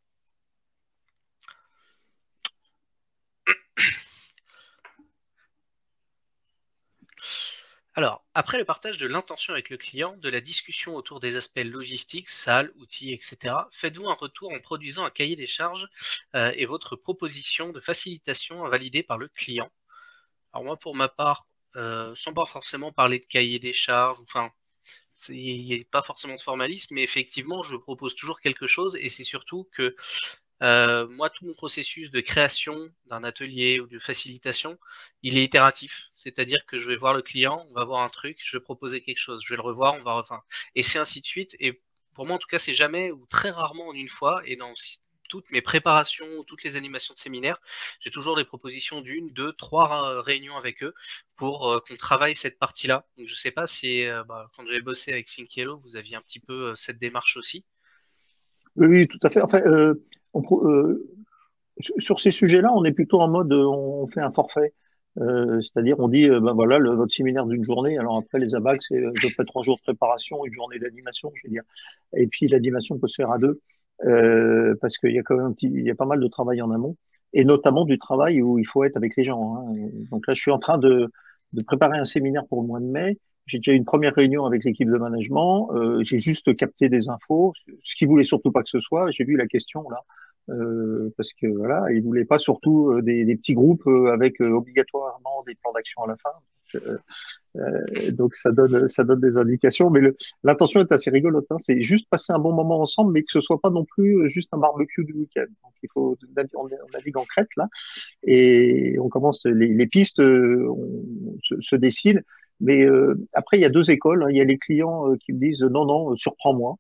Alors, après le partage de l'intention avec le client, de la discussion autour des aspects logistiques, salles, outils, et cetera, faites-vous un retour en produisant un cahier des charges euh, et votre proposition de facilitation validée par le client. Alors moi, pour ma part, euh, sans pas forcément parler de cahier des charges, enfin, il n'y a pas forcément de formalisme, mais effectivement, je propose toujours quelque chose et c'est surtout que euh, moi, tout mon processus de création d'un atelier ou de facilitation, il est itératif. C'est-à-dire que je vais voir le client, on va voir un truc, je vais proposer quelque chose, je vais le revoir, on va refaire. Et c'est ainsi de suite. Et pour moi, en tout cas, c'est jamais ou très rarement en une fois. Et dans toutes mes préparations, toutes les animations de séminaire, j'ai toujours des propositions d'une, deux, trois réunions avec eux pour euh, qu'on travaille cette partie-là. Donc, je sais pas si, euh, bah, quand j'avais bossé avec Thinkiello, vous aviez un petit peu euh, cette démarche aussi. Oui, oui, tout à fait. Enfin, euh, on, euh, sur ces sujets-là, on est plutôt en mode, euh, on fait un forfait. Euh, c'est-à-dire, on dit, euh, ben voilà, le, votre séminaire d'une journée. Alors après, les abacs, c'est à peu près trois jours de préparation, une journée d'animation, je veux dire. Et puis l'animation peut se faire à deux, euh, parce qu'il y a quand même un petit, il y a pas mal de travail en amont, et notamment du travail où il faut être avec les gens. Hein. Donc là, je suis en train de, de préparer un séminaire pour le mois de mai. J'ai déjà eu une première réunion avec l'équipe de management. Euh, j'ai juste capté des infos, ce qu'ils voulaient surtout pas que ce soit. J'ai vu la question là euh, parce que voilà, ils voulaient pas surtout euh, des, des petits groupes euh, avec euh, obligatoirement des plans d'action à la fin. Euh, euh, donc ça donne ça donne des indications, mais le, l'intention est assez rigolote. Hein. C'est juste passer un bon moment ensemble, mais que ce soit pas non plus euh, juste un barbecue du week-end. Donc il faut on, on navigue en crête là, et on commence les, les pistes euh, on, se, se dessinent. Mais euh, après il y a deux écoles. Hein. Il y a les clients euh, qui me disent non non, surprends-moi,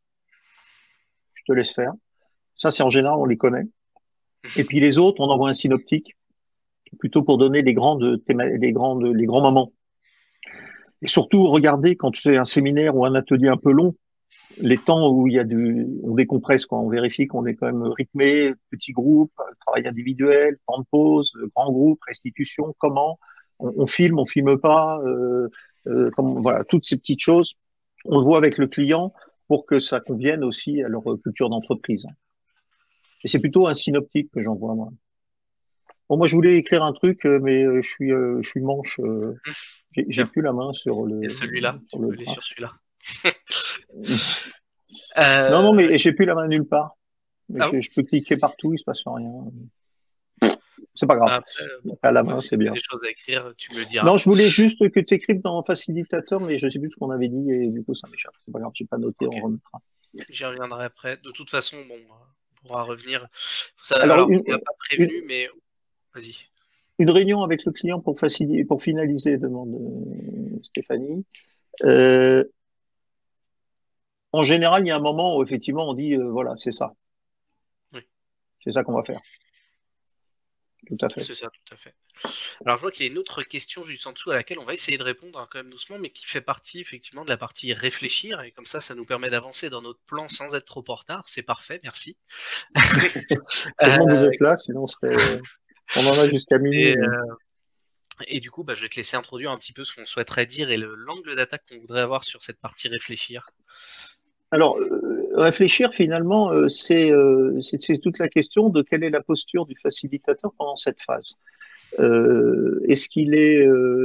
je te laisse faire. Ça c'est en général on les connaît. Et puis les autres, on envoie un synoptique, plutôt pour donner les grandes théma- les grandes, les grands moments. Et surtout, regardez quand c'est un séminaire ou un atelier un peu long, les temps où il y a du, on décompresse, quoi. On vérifie qu'on est quand même rythmé, petit groupe, travail individuel, temps de pause, grand groupe, restitution, comment, on, on filme, on filme pas, euh, euh, comme, voilà, toutes ces petites choses. On le voit avec le client pour que ça convienne aussi à leur culture d'entreprise. Et c'est plutôt un synoptique que j'envoie, moi. Bon, moi, je voulais écrire un truc, euh, mais euh, je suis, euh, je suis manche. Euh, Hum, j'ai j'ai Tiens, plus la main sur il y a le, celui-là, sur tu le peux aller sur draft. celui-là. Non, non, Euh, mais j'ai plus la main nulle part. Mais ah je, bon? je peux cliquer partout, il se passe rien. C'est pas grave. Bah après, euh, bon, À la moi, main, si c'est tu as bien. des choses à écrire, tu me le diras. Non, je voulais juste que tu écrives dans facilitateur, mais je sais plus ce qu'on avait dit et du coup, ça m'échappe. C'est pas grave, j'ai pas noté, on Ok, remettra. j'y reviendrai après. De toute façon, bon, euh, on pourra revenir. Ça, Alors, alors, une, on l'a pas une, prévenu, mais vas-y. une réunion avec le client pour faciliter, pour finaliser, demande euh, Stéphanie. Euh, En général, il y a un moment où effectivement on dit, euh, voilà, c'est ça, Oui, c'est ça qu'on va faire. Tout à fait. c'est ça, tout à fait. Alors, je vois qu'il y a une autre question juste en dessous à laquelle on va essayer de répondre hein, quand même doucement, mais qui fait partie effectivement de la partie réfléchir, et comme ça, ça nous permet d'avancer dans notre plan sans être trop en retard. C'est parfait, merci. Heureusement que vous Euh, êtes là, sinon on serait, on en a jusqu'à minuit. et, Nous. euh, et du coup, bah, je vais te laisser introduire un petit peu ce qu'on souhaiterait dire et le- l'angle d'attaque qu'on voudrait avoir sur cette partie réfléchir. Alors, euh, réfléchir finalement, euh, c'est euh, c'est c'est toute la question de quelle est la posture du facilitateur pendant cette phase. Euh, est-ce qu'il est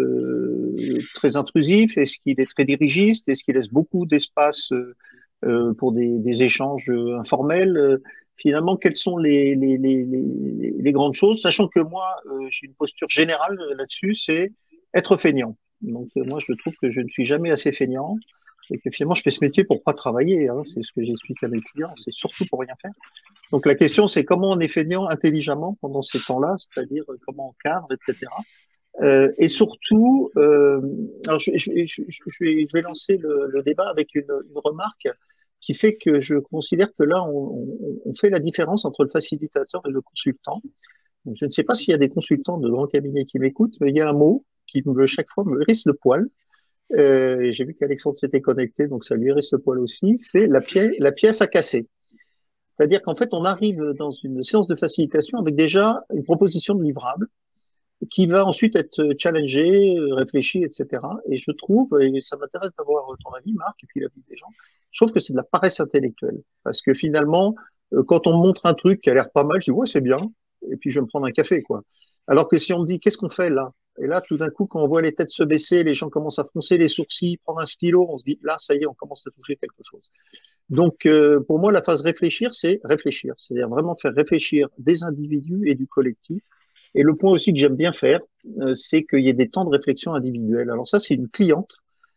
euh, très intrusif? Est-ce qu'il est très dirigiste? Est-ce qu'il laisse beaucoup d'espace euh, euh, pour des, des échanges euh, informels? Euh, Finalement, quelles sont les, les, les, les, les grandes choses? Sachant que moi, euh, j'ai une posture générale là-dessus, c'est être feignant. Donc, euh, moi, je trouve que je ne suis jamais assez feignant et que finalement, je fais ce métier pour pas travailler. Hein, c'est ce que j'explique à mes clients. C'est surtout pour rien faire. Donc la question, c'est comment on est feignant intelligemment pendant ces temps-là, c'est-à-dire euh, comment on cadre, et cetera. Euh, et surtout, euh, alors je, je, je, je, vais, je vais lancer le, le débat avec une, une remarque qui fait que je considère que là, on, on, on fait la différence entre le facilitateur et le consultant. Donc, je ne sais pas s'il y a des consultants de grands cabinets qui m'écoutent, mais il y a un mot qui me, chaque fois me hérisse le poil. Euh, et j'ai vu qu'Alexandre s'était connecté, donc ça lui hérisse le poil aussi. C'est la pièce, la pièce à casser. C'est-à-dire qu'en fait, on arrive dans une séance de facilitation avec déjà une proposition de livrable qui va ensuite être challengée, réfléchie, et cetera. Et je trouve, et ça m'intéresse d'avoir ton avis, Marc, et puis l'avis des gens, je trouve que c'est de la paresse intellectuelle. Parce que finalement, euh, quand on me montre un truc qui a l'air pas mal, je dis, ouais, c'est bien, et puis je vais me prendre un café, quoi. Alors que si on me dit, qu'est-ce qu'on fait là? Et là, tout d'un coup, quand on voit les têtes se baisser, les gens commencent à froncer les sourcils, prendre un stylo, on se dit, là, ça y est, on commence à toucher quelque chose. Donc, euh, pour moi, la phase réfléchir, c'est réfléchir, c'est-à-dire vraiment faire réfléchir des individus et du collectif. Et le point aussi que j'aime bien faire, euh, c'est qu'il y ait des temps de réflexion individuelle. Alors ça, c'est une cliente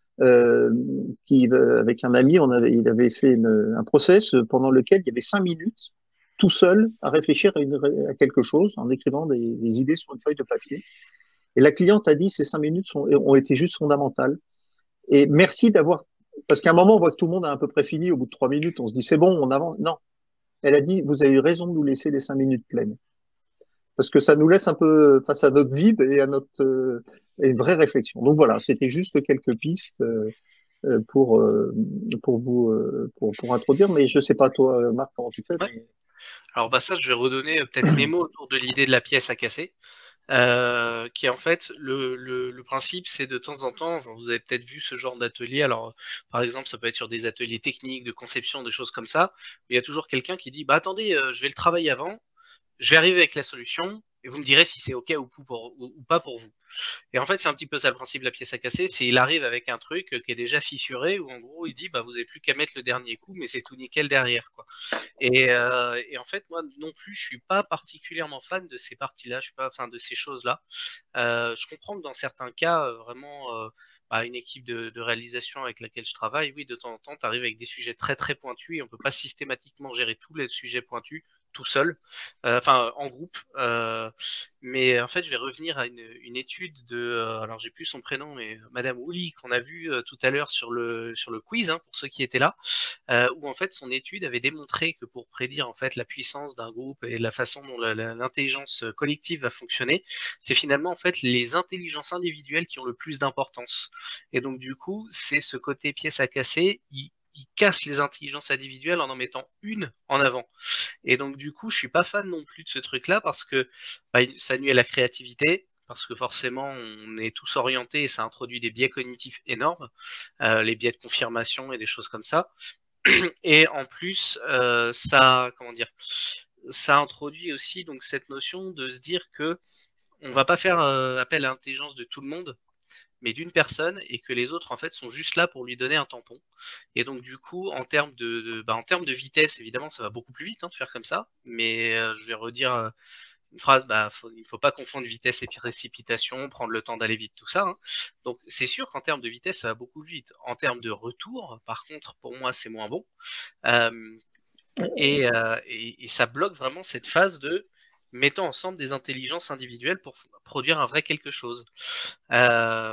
euh, qui, euh, avec un ami, on avait, il avait fait une, un process pendant lequel il y avait cinq minutes tout seul à réfléchir à, une, à quelque chose en écrivant des, des idées sur une feuille de papier. Et la cliente a dit ces cinq minutes sont, ont été juste fondamentales. Et merci d'avoir, parce qu'à un moment, on voit que tout le monde a à peu près fini au bout de trois minutes. On se dit, c'est bon, on avance. Non. Elle a dit, vous avez eu raison de nous laisser les cinq minutes pleines. Parce que ça nous laisse un peu face à notre vide et à notre euh, et une vraie réflexion. Donc voilà, c'était juste quelques pistes euh, pour, euh, pour vous, euh, pour, pour introduire. Mais je sais pas, toi, Marc, comment tu fais, Ouais. mais Alors, bah ça, je vais redonner euh, peut-être mes mots autour de l'idée de la pièce à casser. Euh, qui est en fait le, le, le principe, c'est de temps en temps, enfin, vous avez peut-être vu ce genre d'atelier, alors par exemple ça peut être sur des ateliers techniques, de conception, des choses comme ça, où il y a toujours quelqu'un qui dit bah attendez, euh, je vais le travailler avant, je vais arriver avec la solution, et vous me direz si c'est ok ou, pour, ou, ou pas pour vous. Et en fait, c'est un petit peu ça le principe de la pièce à casser, c'est il arrive avec un truc qui est déjà fissuré, où en gros il dit bah vous avez plus qu'à mettre le dernier coup, mais c'est tout nickel derrière quoi. Et, euh, et en fait, moi non plus, je suis pas particulièrement fan de ces parties-là, je suis pas, enfin de ces choses-là. Euh, je comprends que dans certains cas, euh, vraiment, euh, bah, une équipe de, de réalisation avec laquelle je travaille, oui, de temps en temps, tu arrives avec des sujets très très pointus et on peut pas systématiquement gérer tous les sujets pointus tout seul, euh, enfin en groupe. Euh, mais en fait, je vais revenir à une, une étude de, euh, alors j'ai plus son prénom, mais Madame Ouli qu'on a vu euh, tout à l'heure sur le sur le quiz, hein, pour ceux qui étaient là, euh, où en fait son étude avait démontré que pour prédire en fait la puissance d'un groupe et la façon dont l'intelligence collective va fonctionner, c'est finalement en fait les intelligences individuelles qui ont le plus d'importance. Et donc du coup, c'est ce côté pièce à casser, il, il casse les intelligences individuelles en en mettant une en avant. Et donc du coup, je suis pas fan non plus de ce truc-là parce que bah, ça nuit à la créativité. Parce que forcément, on est tous orientés et ça introduit des biais cognitifs énormes, euh, les biais de confirmation et des choses comme ça. Et en plus, euh, ça, comment dire, ça introduit aussi donc cette notion de se dire que on va pas faire euh, appel à l'intelligence de tout le monde, mais d'une personne, et que les autres en fait sont juste là pour lui donner un tampon. Et donc du coup, en termes de, de bah, en termes de vitesse, évidemment, ça va beaucoup plus vite hein, de faire comme ça. Mais euh, je vais redire euh, une phrase, bah, faut, il ne faut pas confondre vitesse et précipitation, prendre le temps d'aller vite, tout ça. Hein. Donc c'est sûr qu'en termes de vitesse, ça va beaucoup plus vite. En termes de retour, par contre, pour moi, c'est moins bon. Euh, et, euh, et, et ça bloque vraiment cette phase de mettons ensemble des intelligences individuelles pour produire un vrai quelque chose. Euh,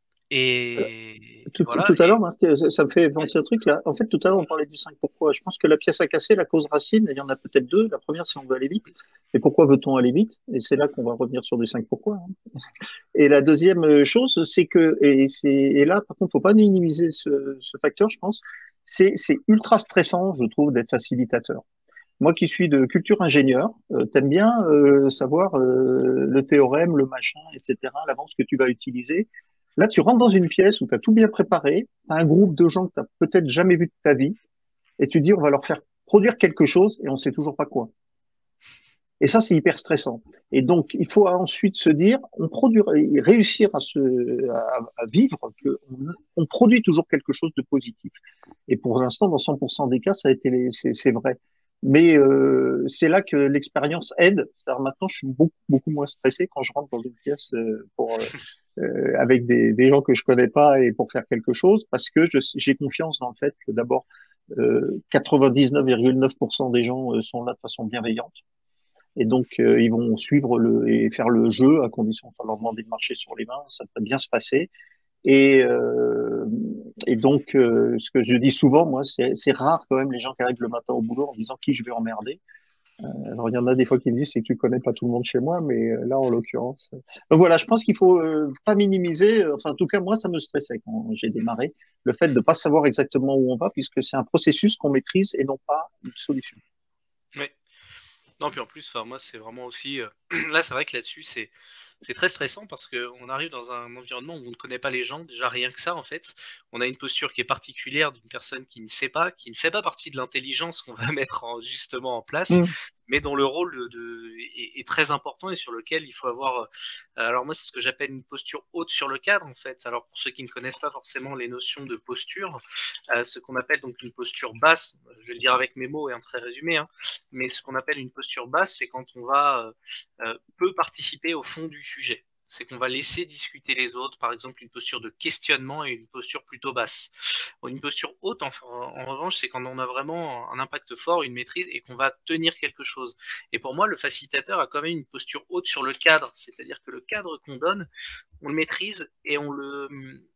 et Tout, voilà. tout à l'heure, Et Marc, ça, ça me fait penser à un truc là. En fait, tout à l'heure, on parlait du cinq pourquoi. Je pense que la pièce à casser, la cause racine, il y en a peut-être deux. La première, c'est on veut aller vite. Et pourquoi veut-on aller vite? Et c'est là qu'on va revenir sur du cinq pourquoi. Hein. Et la deuxième euh, chose, c'est que, et, c'est, et là, par contre, faut pas minimiser ce, ce facteur, je pense, c'est, c'est ultra stressant, je trouve, d'être facilitateur. Moi qui suis de culture ingénieur, euh, t'aimes bien euh, savoir euh, le théorème, le machin, et cetera, à l'avance que tu vas utiliser. Là, tu rentres dans une pièce où tu as tout bien préparé, tu as un groupe de gens que tu n'as peut-être jamais vu de ta vie, et tu dis on va leur faire produire quelque chose et on sait toujours pas quoi. Et ça, c'est hyper stressant. Et donc, il faut ensuite se dire, on produit, réussir à, se, à, à vivre, que on, on produit toujours quelque chose de positif. Et pour l'instant, dans cent pour cent des cas, ça a été, les- c'est c'est vrai. Mais euh, c'est là que l'expérience aide. C'est-à-dire maintenant, je suis beaucoup, beaucoup moins stressé quand je rentre dans une pièce euh, pour, euh, euh, avec des, des gens que je connais pas et pour faire quelque chose, parce que je- j'ai confiance dans le fait que d'abord, euh, quatre-vingt-dix-neuf virgule neuf pour cent des gens euh, sont là de façon bienveillante. Et donc, euh, ils vont suivre le, et faire le jeu à condition de pas leur demander de marcher sur les mains. Ça va bien se passer. Et, euh, et donc, euh, ce que je dis souvent, moi, c'est c'est rare quand même les gens qui arrivent le matin au boulot en disant qui je vais emmerder. Alors, il y en a des fois qui me disent c'est que tu connais pas tout le monde chez moi, mais euh, là, en l'occurrence. euh. Donc voilà, je pense qu'il faut euh, pas minimiser. euh, Enfin, en tout cas, moi, ça me stressait quand j'ai démarré, le fait de pas savoir exactement où on va, puisque c'est un processus qu'on maîtrise et non pas une solution. ouais. Non, puis en plus, enfin, moi, c'est vraiment aussi. euh, Là, c'est vrai que là-dessus, c'est c'est très stressant parce que on arrive dans un environnement où on ne connaît pas les gens. Déjà, rien que ça, en fait, on a une posture qui est particulière d'une personne qui ne sait pas, qui ne fait pas partie de l'intelligence qu'on va mettre en, justement en place, Mm. mais dont le rôle de, de- est, est très important et sur lequel il faut avoir. euh, Alors moi, c'est ce que j'appelle une posture haute sur le cadre, en fait. Alors pour ceux qui ne connaissent pas forcément les notions de posture, euh, ce qu'on appelle donc une posture basse, je vais le dire avec mes mots et un très résumé, hein, mais ce qu'on appelle une posture basse, c'est quand on va euh, euh, peu participer au fond du sujet. C'est qu'on va laisser discuter les autres, par exemple une posture de questionnement et une posture plutôt basse. Une posture haute, en, en revanche, c'est quand on a vraiment un impact fort, une maîtrise et qu'on va tenir quelque chose. Et pour moi, le facilitateur a quand même une posture haute sur le cadre, c'est-à-dire que le cadre qu'on donne, on le maîtrise et on le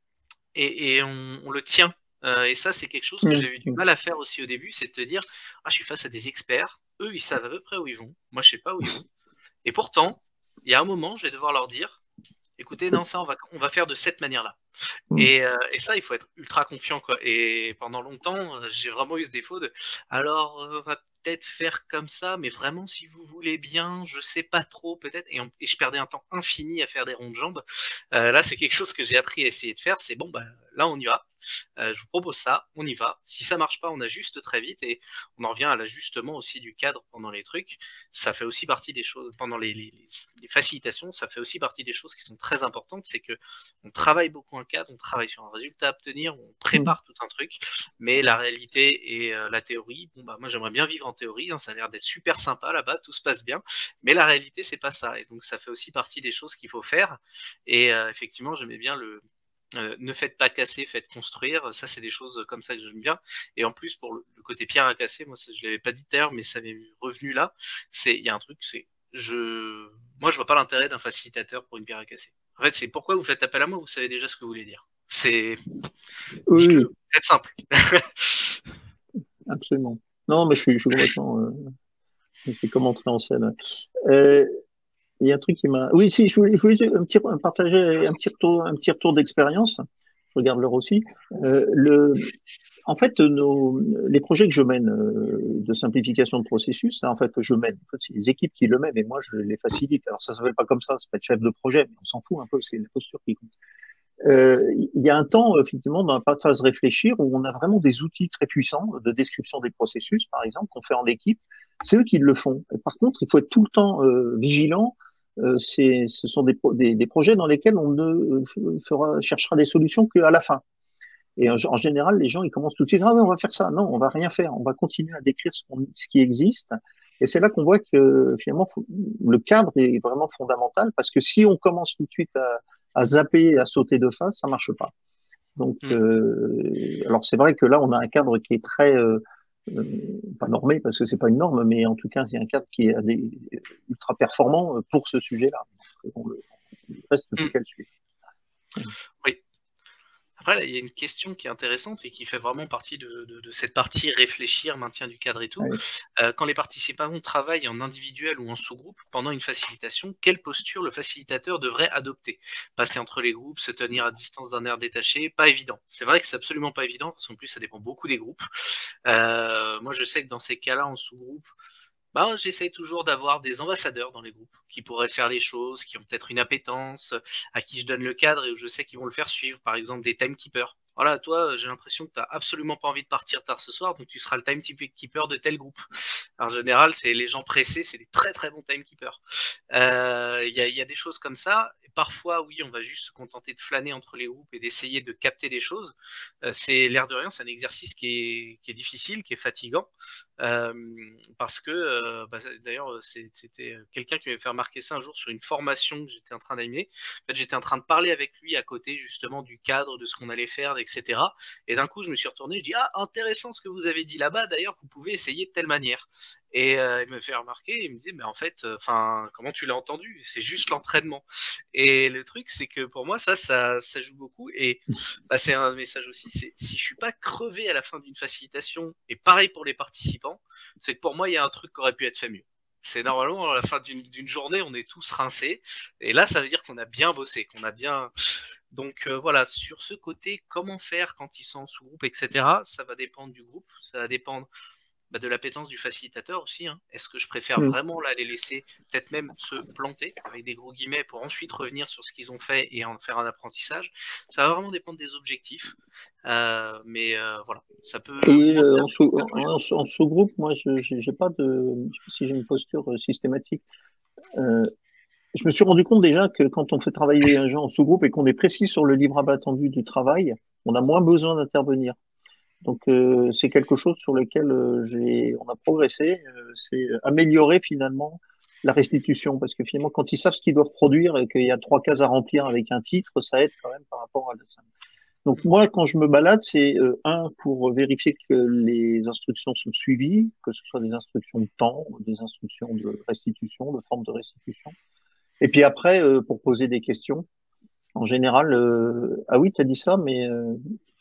et, et on, on le tient. Euh, et ça, c'est quelque chose que Mm. j'ai eu du Mm. mal à faire aussi au début, c'est de te dire, ah, je suis face à des experts, eux, ils savent à peu près où ils vont, moi, je sais pas où ils vont. Et pourtant, il y a un moment, je vais devoir leur dire, écoutez, C'est- non, ça, on va, on va faire de cette manière-là. mm. Et, euh, et ça, il faut être ultra confiant, quoi. Et pendant longtemps, euh, j'ai vraiment eu ce défaut de, alors, euh, on va peut-être faire comme ça, mais vraiment, si vous voulez bien, je sais pas trop, peut-être. Et, on- et je perdais un temps infini à faire des ronds de jambes. Euh, là, c'est quelque chose que j'ai appris à essayer de faire. C'est bon, bah, là, on y va. Euh, je vous propose ça, on y va. Si ça marche pas, on ajuste très vite et on en revient à l'ajustement aussi du cadre pendant les trucs. Ça fait aussi partie des choses pendant les, les, les facilitations. Ça fait aussi partie des choses qui sont très importantes. C'est que on travaille beaucoup un cadre, on travaille sur un résultat à obtenir, on Mm. prépare tout un truc, mais la réalité et euh, la théorie, bon bah moi j'aimerais bien vivre en théorie, hein, ça a l'air d'être super sympa là-bas, tout se passe bien, mais la réalité c'est pas ça, et donc ça fait aussi partie des choses qu'il faut faire, et euh, effectivement j'aimais bien le euh, ne faites pas casser, faites construire, ça c'est des choses comme ça que j'aime bien, et en plus pour le, le côté pierre à casser, moi ça, je l'avais pas dit d'ailleurs, mais ça m'est revenu là, c'est il y a un truc, c'est je moi je vois pas l'intérêt d'un facilitateur pour une pierre à casser. En fait, c'est pourquoi vous faites appel à moi, vous savez déjà ce que vous voulez dire. C'est Oui, dites-le, oui, faites simple. absolument. Non, mais je suis, je suis complètement. Euh, c'est comme entrer en scène. Euh, Il y a un truc qui m'a. Oui, si, je voulais, je voulais un petit, partager un petit retour, un petit retour d'expérience. Je regarde l'heure aussi. Euh, le, en fait, nos, les projets que je mène euh, de simplification de processus, là, en fait, que je mène, en fait, c'est les équipes qui le mènent et moi, je les facilite. Alors, ça s'appelle pas comme ça, c'est pas être chef de projet, mais on s'en fout un peu, c'est la posture qui compte. Euh, il y a un temps, effectivement, dans la phase réfléchir, où on a vraiment des outils très puissants de description des processus, par exemple, qu'on fait en équipe. C'est eux qui le font. Et par contre, il faut être tout le temps euh, vigilant euh, c'est, ce sont des, pro- des, des projets dans lesquels on ne euh, fera, cherchera des solutions qu'à la fin. Et en, en général, les gens, ils commencent tout de suite, ah oui, on va faire ça. Non, on va rien faire. On va continuer à décrire ce, qu'on- ce qui existe. Et c'est là qu'on voit que finalement, faut- le cadre est vraiment fondamental parce que si on commence tout de suite à, à zapper, à sauter de face, ça marche pas. Donc, Mm. euh, alors c'est vrai que là, on a un cadre qui est très, euh, euh, pas normé parce que c'est pas une norme, mais en tout cas, c'est un cadre qui est des, ultra performant euh, pour ce sujet-là. Donc, on le, il reste plus Mm. qu'à le suivre. Oui. Après, là, il y a une question qui est intéressante et qui fait vraiment partie de, de, de cette partie réfléchir, maintien du cadre et tout. Ouais. Euh, quand les participants travaillent en individuel ou en sous-groupe pendant une facilitation, quelle posture le facilitateur devrait adopter? Passer entre les groupes, se tenir à distance d'un air détaché, pas évident. C'est vrai que c'est absolument pas évident, parce qu'en plus ça dépend beaucoup des groupes. Euh, moi je sais que dans ces cas-là, en sous-groupe, bah, j'essaye toujours d'avoir des ambassadeurs dans les groupes qui pourraient faire les choses, qui ont peut-être une appétence, à qui je donne le cadre et où je sais qu'ils vont le faire suivre. Par exemple, des timekeepers. Voilà, toi, j'ai l'impression que tu n'as absolument pas envie de partir tard ce soir, donc tu seras le timekeeper de tel groupe. En général, c'est les gens pressés, c'est des très très bons timekeepers. Euh, Il y, a, y a des choses comme ça. Et parfois, oui, on va juste se contenter de flâner entre les groupes et d'essayer de capter des choses. Euh, c'est l'air de rien, c'est un exercice qui est, qui est difficile, qui est fatigant. Euh, parce que euh, bah, d'ailleurs c'était quelqu'un qui m'avait fait remarquer ça un jour sur une formation que j'étais en train d'animer. En fait, j'étais en train de parler avec lui à côté justement du cadre de ce qu'on allait faire, et cetera. Et d'un coup, je me suis retourné, je dis ah intéressant ce que vous avez dit là-bas. D'ailleurs, vous pouvez essayer de telle manière. Et euh, il me fait remarquer, il me dit mais en fait, enfin euh, comment tu l'as entendu? C'est juste l'entraînement. Et le truc, c'est que pour moi ça, ça, ça joue beaucoup. Et bah, c'est un message aussi. C'est si je suis pas crevé à la fin d'une facilitation, et pareil pour les participants, c'est que pour moi il y a un truc qui aurait pu être fait mieux. C'est normalement à la fin d'une journée, on est tous rincés, et là ça veut dire qu'on a bien bossé, qu'on a bien. Donc euh, voilà, sur ce côté, comment faire quand ils sont en sous-groupe, et cetera. Ça va dépendre du groupe, ça va dépendre bah, de l'appétence du facilitateur aussi. Hein. Est-ce que je préfère Mm. vraiment là les laisser peut-être même se planter avec des gros guillemets pour ensuite revenir sur ce qu'ils ont fait et en faire un apprentissage? Ça va vraiment dépendre des objectifs. Euh, mais euh, voilà, ça peut Oui, moi, euh, en perso, sous, ça peut en, en- en sous-groupe, moi, je j'ai j'ai pas de, je sais pas si j'ai une posture euh, systématique. Euh, je me suis rendu compte déjà que quand on fait travailler un gens en sous-groupe et qu'on est précis sur le livrable attendu du travail, on a moins besoin d'intervenir. Donc, euh, c'est quelque chose sur lequel euh, j'ai, on a progressé. Euh, c'est améliorer finalement la restitution, parce que finalement, quand ils savent ce qu'ils doivent produire et qu'il y a trois cases à remplir avec un titre, ça aide quand même par rapport à ça. Donc moi, quand je me balade, c'est euh, un pour vérifier que les instructions sont suivies, que ce soit des instructions de temps, ou des instructions de restitution, de forme de restitution. Et puis après, euh, pour poser des questions. En général, euh, ah oui, tu as dit ça, mais euh,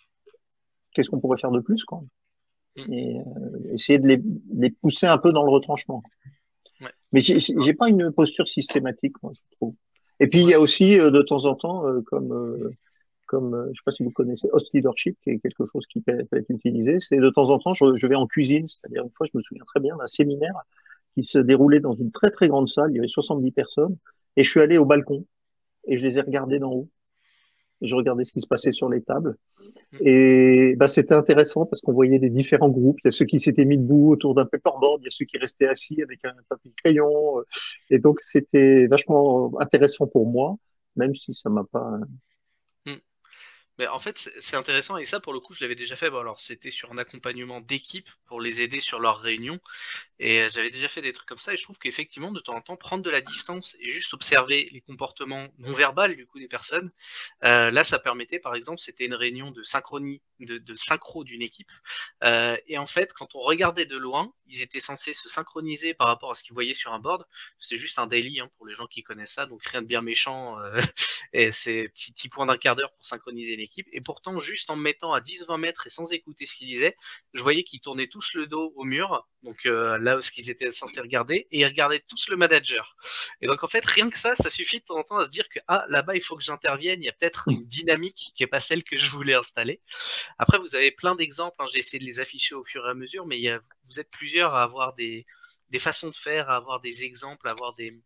qu'est-ce qu'on pourrait faire de plus, quoi? Mm. Et euh, essayer de les, de les pousser un peu dans le retranchement. Ouais. Mais j'ai j'ai pas une posture systématique, moi, je trouve. Et puis il y Ouais. a aussi euh, de temps en temps, euh, comme euh, comme euh, je sais pas si vous connaissez Host Leadership, qui est quelque chose qui peut, peut être utilisé. C'est de temps en temps, je, je vais en cuisine, c'est-à-dire une fois, je me souviens très bien d'un séminaire qui se déroulait dans une très très grande salle. Il y avait soixante-dix personnes, et je suis allé au balcon et je les ai regardés d'en haut. Et je regardais ce qui se passait sur les tables. Mm. Et bah, c'était intéressant parce qu'on voyait des différents groupes. Il y a ceux qui s'étaient mis debout autour d'un paperboard, il y a ceux qui restaient assis avec un papier crayon. Et donc, c'était vachement intéressant pour moi, même si ça m'a pas. Mm. Mais en fait, c'est c'est intéressant et ça, pour le coup, je l'avais déjà fait. Bon, alors, c'était sur un accompagnement d'équipe pour les aider sur leurs réunions. Et euh, j'avais déjà fait des trucs comme ça, et je trouve qu'effectivement, de temps en temps, prendre de la distance et juste observer les comportements non verbaux du coup des personnes, euh, là, ça permettait, par exemple, c'était une réunion de synchronie, de, de synchro d'une équipe, euh, et en fait, quand on regardait de loin, ils étaient censés se synchroniser par rapport à ce qu'ils voyaient sur un board. C'était juste un daily hein, pour les gens qui connaissent ça, donc rien de bien méchant, euh, et c'est petit, petit point d'un quart d'heure pour synchroniser l'équipe. Et pourtant, juste en me mettant à dix vingt mètres et sans écouter ce qu'ils disaient, je voyais qu'ils tournaient tous le dos au mur, donc euh, là où ce qu'ils étaient censés regarder, et ils regardaient tous le manager. Et donc en fait, rien que ça, ça suffit de temps en temps à se dire que ah là-bas il faut que j'intervienne, il y a peut-être une dynamique qui est pas celle que je voulais installer. Après, vous avez plein d'exemples, hein, j'ai essayé de les afficher au fur et à mesure, mais il y a, vous êtes plusieurs à avoir des, des façons de faire, à avoir des exemples, à avoir des,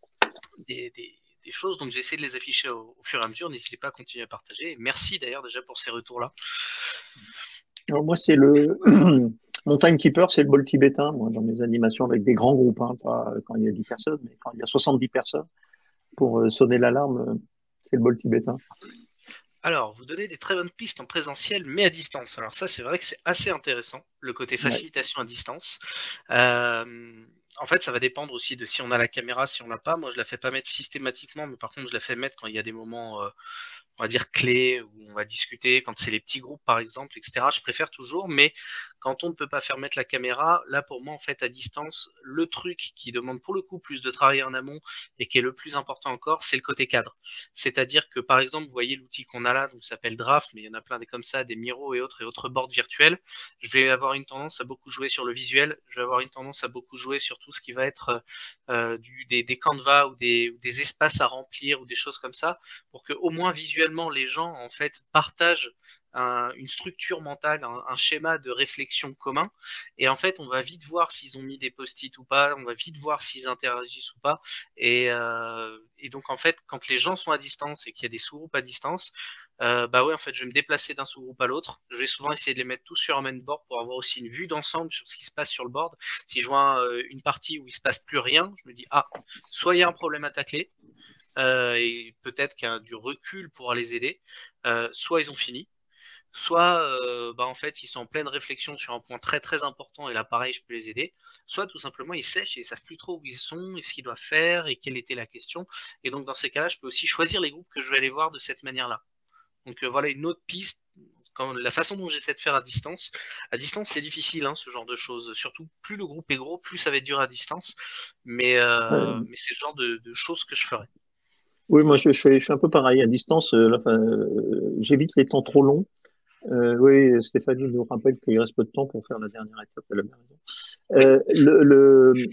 des, des, des choses, donc j'essaie de les afficher au, au fur et à mesure. N'hésitez pas à continuer à partager. Merci d'ailleurs déjà pour ces retours-là. Alors moi, c'est le mon timekeeper, c'est le bol tibétain. Moi, dans mes animations avec des grands groupes, hein, pas quand il y a dix personnes, mais quand il y a soixante-dix personnes. pour euh, sonner l'alarme, euh, c'est le bol tibétain. Alors, vous donnez des très bonnes pistes en présentiel, mais à distance. Alors ça, c'est vrai que c'est assez intéressant, le côté Ouais. facilitation à distance. Euh, en fait, ça va dépendre aussi de si on a la caméra, si on l'a pas. Moi, je la fais pas mettre systématiquement, mais par contre, je la fais mettre quand il y a des moments, euh, on va dire clés, où on va discuter, quand c'est les petits groupes par exemple, et cetera. Je préfère toujours, mais quand on ne peut pas faire mettre la caméra, là pour moi en fait à distance, le truc qui demande pour le coup plus de travail en amont et qui est le plus important encore, c'est le côté cadre. C'est-à-dire que par exemple, vous voyez l'outil qu'on a là, donc ça s'appelle Draft, mais il y en a plein des comme ça, des Miro et autres et autres boards virtuels. Je vais avoir une tendance à beaucoup jouer sur le visuel, je vais avoir une tendance à beaucoup jouer sur tout ce qui va être euh, du, des, des canevas ou des, ou des espaces à remplir ou des choses comme ça pour que au moins visuellement les gens en fait partagent un, une structure mentale, un, un, schéma de réflexion commun. Et en fait, on va vite voir s'ils ont mis des post-it ou pas, on va vite voir s'ils interagissent ou pas. Et, euh, et donc en fait, quand les gens sont à distance et qu'il y a des sous-groupes à distance, euh, bah ouais, en fait, je vais me déplacer d'un sous-groupe à l'autre. Je vais souvent essayer de les mettre tous sur un main board pour avoir aussi une vue d'ensemble sur ce qui se passe sur le board. Si je vois euh, une partie où il se passe plus rien, je me dis ah, soit il y a un problème à tacler, euh, et peut-être qu'il y a du recul pour les aider, euh, soit ils ont fini, soit euh, bah, en fait ils sont en pleine réflexion sur un point très très important et là pareil je peux les aider, soit tout simplement ils sèchent et ils savent plus trop où ils sont et ce qu'ils doivent faire et quelle était la question. Et donc dans ces cas-là je peux aussi choisir les groupes que je vais aller voir de cette manière-là. Donc euh, voilà une autre piste. Quand, la façon dont j'essaie de faire à distance, à distance c'est difficile hein, ce genre de choses, surtout plus le groupe est gros, plus ça va être dur à distance, mais, euh, Ouais. mais c'est le genre de, de choses que je ferais. Oui, moi je, je, fais, je suis un peu pareil à distance. Euh, là, enfin, euh, j'évite les temps trop longs. Euh, oui, Stéphanie nous rappelle qu'il reste peu de temps pour faire la dernière étape. Elle a bien raison. Oui. Euh, le, le,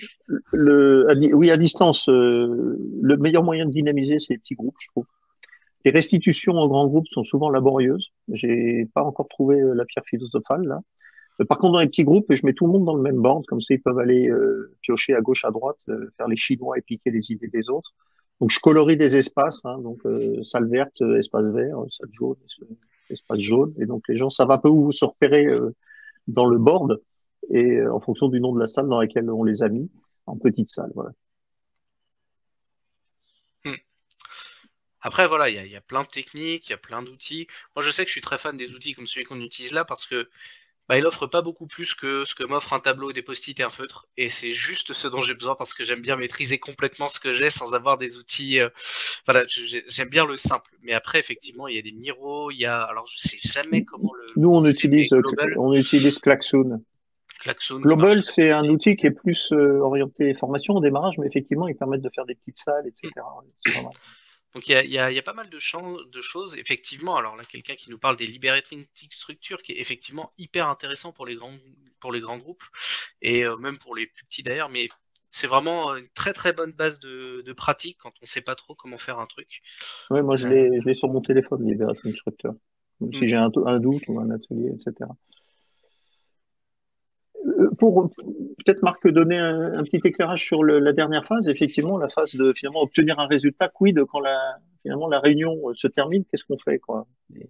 le, à di- oui, à distance, euh, le meilleur moyen de dynamiser, c'est les petits groupes, je trouve. Les restitutions en grands groupes sont souvent laborieuses. J'ai pas encore trouvé euh, la pierre philosophale là. Euh, Par contre, dans les petits groupes, je mets tout le monde dans le même board, comme ça ils peuvent aller euh, piocher à gauche, à droite, euh, faire les chinois et piquer les idées des autres. Donc je colorie des espaces, hein, donc euh, salle verte, euh, espace vert, euh, salle jaune, es- espace jaune, et donc les gens savent un peu où se repérer euh, dans le board et euh, en fonction du nom de la salle dans laquelle on les a mis, en petite salle. Voilà. Hmm. Après, voilà, il y a, y a plein de techniques, il y a plein d'outils. Moi, je sais que je suis très fan des outils comme celui qu'on utilise là parce que bah, il offre pas beaucoup plus que ce que m'offre un tableau, des post-it et un feutre. Et c'est juste ce dont j'ai besoin parce que j'aime bien maîtriser complètement ce que j'ai sans avoir des outils. euh, Voilà, j'ai- j'aime bien le simple. Mais après, effectivement, il y a des miros, il y a. Alors, je sais jamais comment le, le Nous, nom on c'est, mais utilise, euh, Global, on utilise Klaxoon. Klaxoon qui marche Global, très c'est un bien. outil qui est plus euh, orienté formation au démarrage, mais effectivement, ils permettent de faire des petites salles, Hmm. et cetera. Ouais, c'est pas mal. Donc il y a, il y a- il y a pas mal de, champs, de choses, effectivement. Alors là, quelqu'un qui nous parle des liberating structures, qui est effectivement hyper intéressant pour les grands, pour les grands groupes, et euh, même pour les plus petits d'ailleurs, mais c'est vraiment une très très bonne base de, de pratique quand on sait pas trop comment faire un truc. Ouais, moi, je Euh, l'ai, je l'ai sur mon téléphone, Liberating Instructor. hmm. Si j'ai un, un doute ou un atelier, et cetera. Euh, Pour peut-être Marc donner un, un petit éclairage sur le- la dernière phase, effectivement, la phase de finalement obtenir un résultat, quid quand la, finalement la réunion euh, se termine, qu'est-ce qu'on fait, quoi? Et,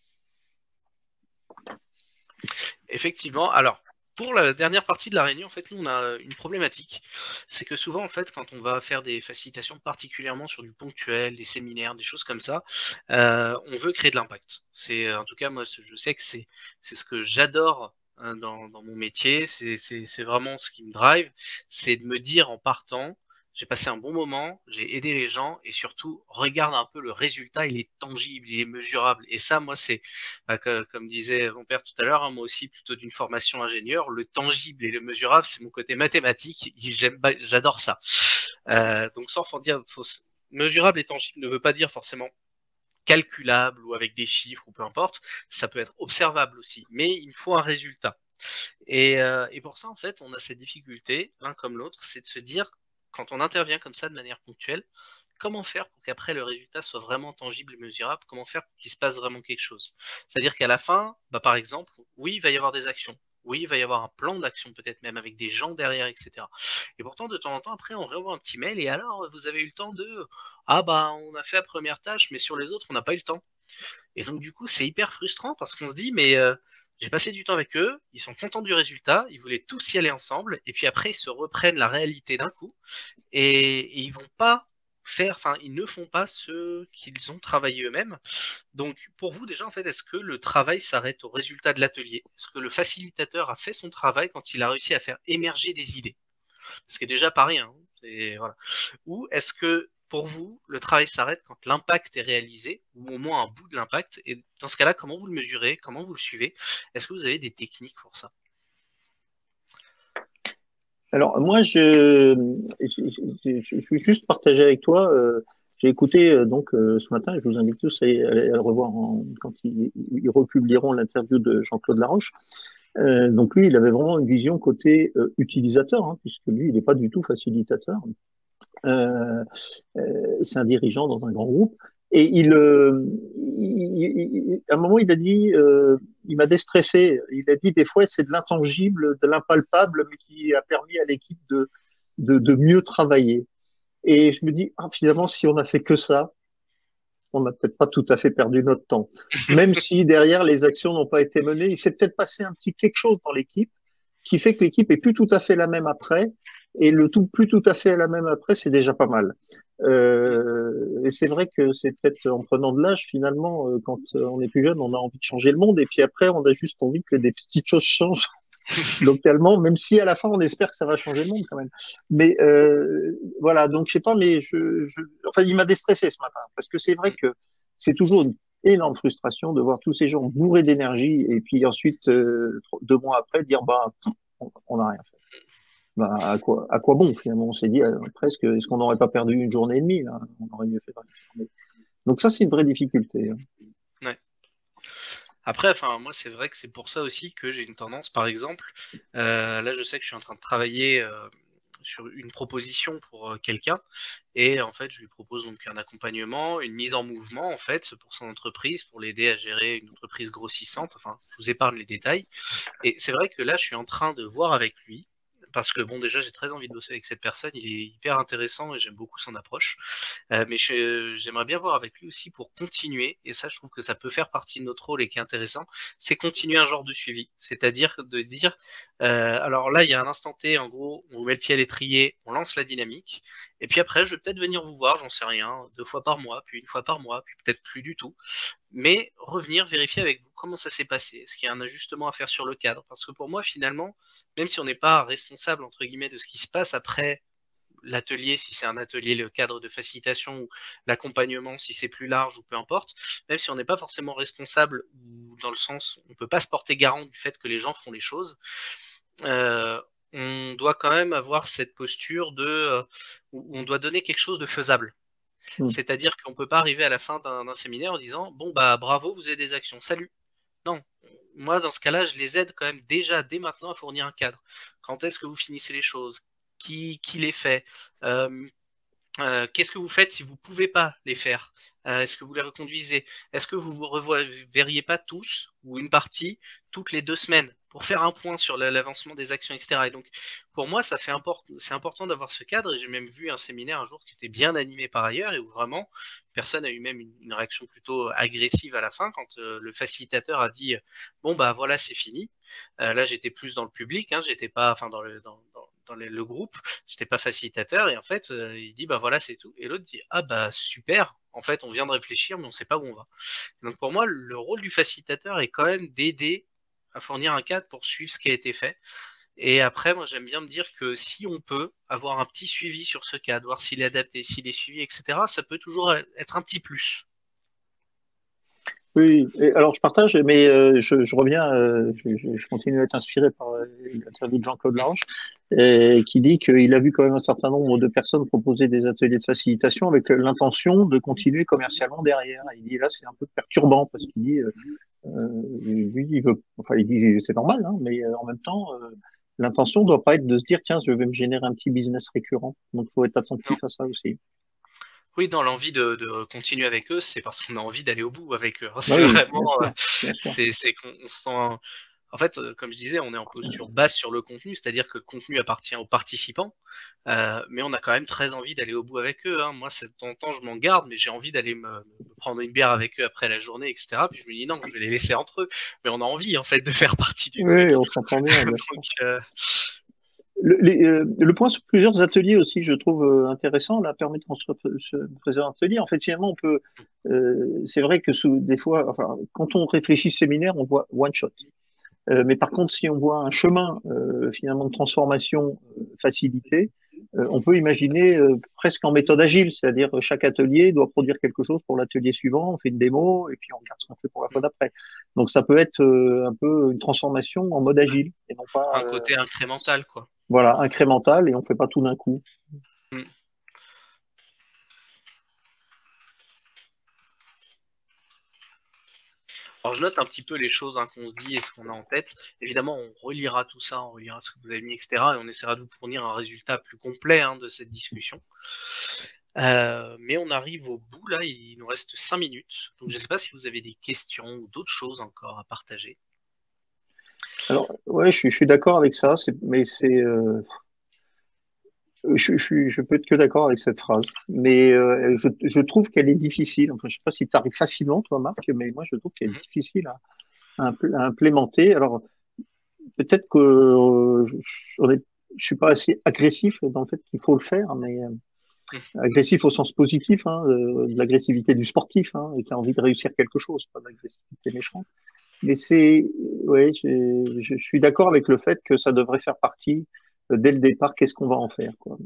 Effectivement. Alors, pour la dernière partie de la réunion, en fait, nous, on a une problématique. C'est que souvent, en fait, quand on va faire des facilitations, particulièrement sur du ponctuel, des séminaires, des choses comme ça, euh, on veut créer de l'impact. C'est, en tout cas, moi, je sais que c'est, c'est ce que j'adore hein, dans, dans mon métier. C'est, c'est, c'est vraiment ce qui me drive. C'est de me dire en partant, j'ai passé un bon moment, j'ai aidé les gens et surtout, regarde un peu le résultat, il est tangible, il est mesurable. Et ça, moi, c'est bah, que- comme disait mon père tout à l'heure, hein, moi aussi plutôt d'une formation ingénieur, le tangible et le mesurable, c'est mon côté mathématique. J'aime, pas- j'adore ça. Euh, donc sans faut dire, faut, mesurable et tangible ne veut pas dire forcément calculable ou avec des chiffres ou peu importe. Ça peut être observable aussi, mais il me faut un résultat. Et, euh, et pour ça, en fait, on a cette difficulté, l'un comme l'autre, c'est de se dire, quand on intervient comme ça de manière ponctuelle, comment faire pour qu'après le résultat soit vraiment tangible et mesurable? Comment faire pour qu'il se passe vraiment quelque chose? C'est-à-dire qu'à la fin, bah, par exemple, oui, il va y avoir des actions. Oui, il va y avoir un plan d'action, peut-être même avec des gens derrière, et cetera. Et pourtant, de temps en temps, après, on renvoie un petit mail et alors, vous avez eu le temps de, ah bah, on a fait la première tâche, mais sur les autres, on n'a pas eu le temps. Et donc, du coup, c'est hyper frustrant parce qu'on se dit, mais euh, j'ai passé du temps avec eux, ils sont contents du résultat, ils voulaient tous y aller ensemble, et puis après, ils se reprennent la réalité d'un coup, et, et ils vont pas faire, enfin, ils ne font pas ce qu'ils ont travaillé eux-mêmes. Donc, pour vous, déjà, en fait, est-ce que le travail s'arrête au résultat de l'atelier? Est-ce que le facilitateur a fait son travail quand il a réussi à faire émerger des idées? Ce qui est déjà pas rien. C'est, voilà. Ou est-ce que, pour vous, le travail s'arrête quand l'impact est réalisé, ou au moins un bout de l'impact? Et dans ce cas-là, comment vous le mesurez? Comment vous le suivez? Est-ce que vous avez des techniques pour ça? Alors moi, je, je, je, je suis juste partagé avec toi. Euh, j'ai écouté euh, donc euh, ce matin, je vous invite tous à, à le revoir en- quand ils, ils republieront l'interview de Jean-Claude Laroche. Euh, donc lui, il avait vraiment une vision côté euh, utilisateur, hein, puisque lui, il n'est pas du tout facilitateur. Euh, euh, c'est un dirigeant dans un grand groupe. Et il, euh, il- il- à un moment, il a dit, euh, il m'a déstressé. Il a dit des fois, c'est de l'intangible, de l'impalpable, mais qui a permis à l'équipe de, de, de mieux travailler. Et je me dis, ah, finalement, si on a fait que ça, on n'a peut-être pas tout à fait perdu notre temps. Même si derrière les actions n'ont pas été menées, il s'est peut-être passé un petit quelque chose dans l'équipe qui fait que l'équipe est plus tout à fait la même après. Et le tout plus tout à fait la même après, c'est déjà pas mal. Euh, et c'est vrai que c'est peut-être en prenant de l'âge, finalement, euh, quand euh, on est plus jeune, on a envie de changer le monde. Et puis après, on a juste envie que des petites choses changent localement, même si à la fin, on espère que ça va changer le monde quand même. Mais euh, voilà, donc je sais pas, mais je, je... enfin, il m'a déstressé ce matin, parce que c'est vrai que c'est toujours une énorme frustration de voir tous ces gens bourrés d'énergie et puis ensuite, euh, deux mois après, dire, bah, on n'a rien fait. Bah, à quoi, à quoi bon finalement? On s'est dit euh, presque, est-ce qu'on n'aurait pas perdu une journée et demie là? On aurait mieux fait de rien faire. Donc ça, c'est une vraie difficulté, hein. Ouais. Après, enfin, moi, c'est vrai que c'est pour ça aussi que j'ai une tendance, par exemple, euh, là, je sais que je suis en train de travailler euh, sur une proposition pour euh, quelqu'un, et en fait, je lui propose donc un accompagnement, une mise en mouvement, en fait, pour son entreprise, pour l'aider à gérer une entreprise grossissante. Enfin, je vous épargne les détails. Et c'est vrai que là, je suis en train de voir avec lui, parce que bon, déjà, j'ai très envie de bosser avec cette personne. Il est hyper intéressant et j'aime beaucoup son approche. Euh, mais je- j'aimerais bien voir avec lui aussi pour continuer, et ça je trouve que ça peut faire partie de notre rôle et qui est intéressant, c'est continuer un genre de suivi. C'est-à-dire de dire, euh, alors là il y a un instant T, en gros, on met le pied à l'étrier, on lance la dynamique, et puis après je vais peut-être venir vous voir, j'en sais rien, deux fois par mois, puis une fois par mois, puis peut-être plus du tout, mais revenir vérifier avec vous comment ça s'est passé, est-ce qu'il y a un ajustement à faire sur le cadre, parce que pour moi finalement, même si on n'est pas responsable entre guillemets de ce qui se passe après l'atelier, si c'est un atelier, le cadre de facilitation, ou l'accompagnement, si c'est plus large, ou peu importe, même si on n'est pas forcément responsable, ou dans le sens, on peut pas se porter garant du fait que les gens font les choses, euh, on doit quand même avoir cette posture de, euh, où on doit donner quelque chose de faisable. Hmm. C'est-à-dire qu'on peut pas arriver à la fin d'un d'un séminaire en disant, bon bah bravo, vous avez des actions, salut. Non, moi dans ce cas-là, je les aide quand même déjà dès maintenant à fournir un cadre. Quand est-ce que vous finissez les choses? Qui, qui les fait? Euh, euh, qu'est-ce que vous faites si vous pouvez pas les faire? Euh, est-ce que vous les reconduisez? Est-ce que vous vous reverriez pas tous ou une partie toutes les deux semaines pour faire un point sur l'avancement des actions, et cetera. Et donc, pour moi, ça fait import c'est important d'avoir ce cadre. Et j'ai même vu un séminaire un jour qui était bien animé par ailleurs et où vraiment personne a eu même une, une réaction plutôt agressive à la fin quand euh, le facilitateur a dit bon bah voilà c'est fini. Euh, là j'étais plus dans le public, hein, j'étais pas enfin dans le dans, dans, dans les- le groupe. J'étais pas facilitateur et en fait euh, il dit bah voilà c'est tout et l'autre dit ah bah super en fait on vient de réfléchir mais on sait pas où on va. Donc pour moi le rôle du facilitateur est quand même d'aider à fournir un cadre pour suivre ce qui a été fait et après moi j'aime bien me dire que si on peut avoir un petit suivi sur ce cadre, voir s'il est adapté, s'il est suivi, etc., ça peut toujours être un petit plus. Oui, et alors je partage, mais euh, je, je reviens, euh, je, je- je continue à être inspiré par euh, l'interview de Jean-Claude Laroche, euh, qui dit qu'il a vu quand même un certain nombre de personnes proposer des ateliers de facilitation avec l'intention de continuer commercialement derrière. Il dit là c'est un peu perturbant parce qu'il dit, euh, euh, lui il veut, enfin il dit c'est normal, hein, mais euh, en même temps euh, l'intention doit pas être de se dire tiens je vais me générer un petit business récurrent. Donc faut être Non. attentif à ça aussi. Oui, dans l'envie de, de continuer avec eux, c'est parce qu'on a envie d'aller au bout avec eux. Bah C'est oui, vraiment, bien euh, sûr, bien sûr. c'est, c'est qu'on on se sent, en fait, euh, comme je disais, on est en posture basse sur le contenu, c'est-à-dire que le contenu appartient aux participants, euh, mais on a quand même très envie d'aller au bout avec eux, hein. Moi, c'est de temps en temps, je m'en garde, mais j'ai envie d'aller me, me prendre une bière avec eux après la journée, et cetera. Puis je me dis non, je vais les laisser entre eux, mais on a envie en fait de faire partie du truc. Oui, on s'entend bien, bien Donc, sûr. euh, le, les, euh, le point sur plusieurs ateliers aussi, je trouve euh, intéressant, là, permet de construire ce, ce plusieurs ateliers. En fait, finalement, on peut, euh, c'est vrai que sous, des fois, enfin, quand on réfléchit séminaire, on voit one shot. Euh, mais par contre, si on voit un chemin euh, finalement de transformation euh, facilité, euh, on peut imaginer euh, presque en méthode agile, c'est-à-dire euh, chaque atelier doit produire quelque chose pour l'atelier suivant, on fait une démo et puis on regarde ce qu'on fait pour la fois d'après. Donc ça peut être euh, un peu une transformation en mode agile et non pas Un euh, côté incrémental, quoi. voilà incrémental et on fait pas tout d'un coup. Mm. Alors je note un petit peu les choses hein, qu'on se dit et ce qu'on a en tête. Évidemment, on relira tout ça, on relira ce que vous avez mis, et cetera. Et on essaiera de vous fournir un résultat plus complet hein, de cette discussion. Euh, mais on arrive au bout là, il nous reste cinq minutes. Donc je ne sais pas si vous avez des questions ou d'autres choses encore à partager. Alors ouais, je suis, je suis d'accord avec ça, c'est, mais c'est euh, je, je, je peux être que d'accord avec cette phrase, mais euh, je, je trouve qu'elle est difficile. Enfin, je sais pas si tu arrives facilement, toi, Marc, mais moi, je trouve qu'elle est Mhm. difficile à, à, impl- à implémenter. Alors, peut-être que euh, je, je je suis pas assez agressif dans le fait qu'il faut le faire, mais euh, agressif au sens positif, hein, de, de l'agressivité du sportif, hein, et qui a envie de réussir quelque chose, pas de l'agressivité méchante. Mais c'est, ouais, je, je, je suis d'accord avec le fait que ça devrait faire partie euh, dès le départ. Qu'est-ce qu'on va en faire, quoi.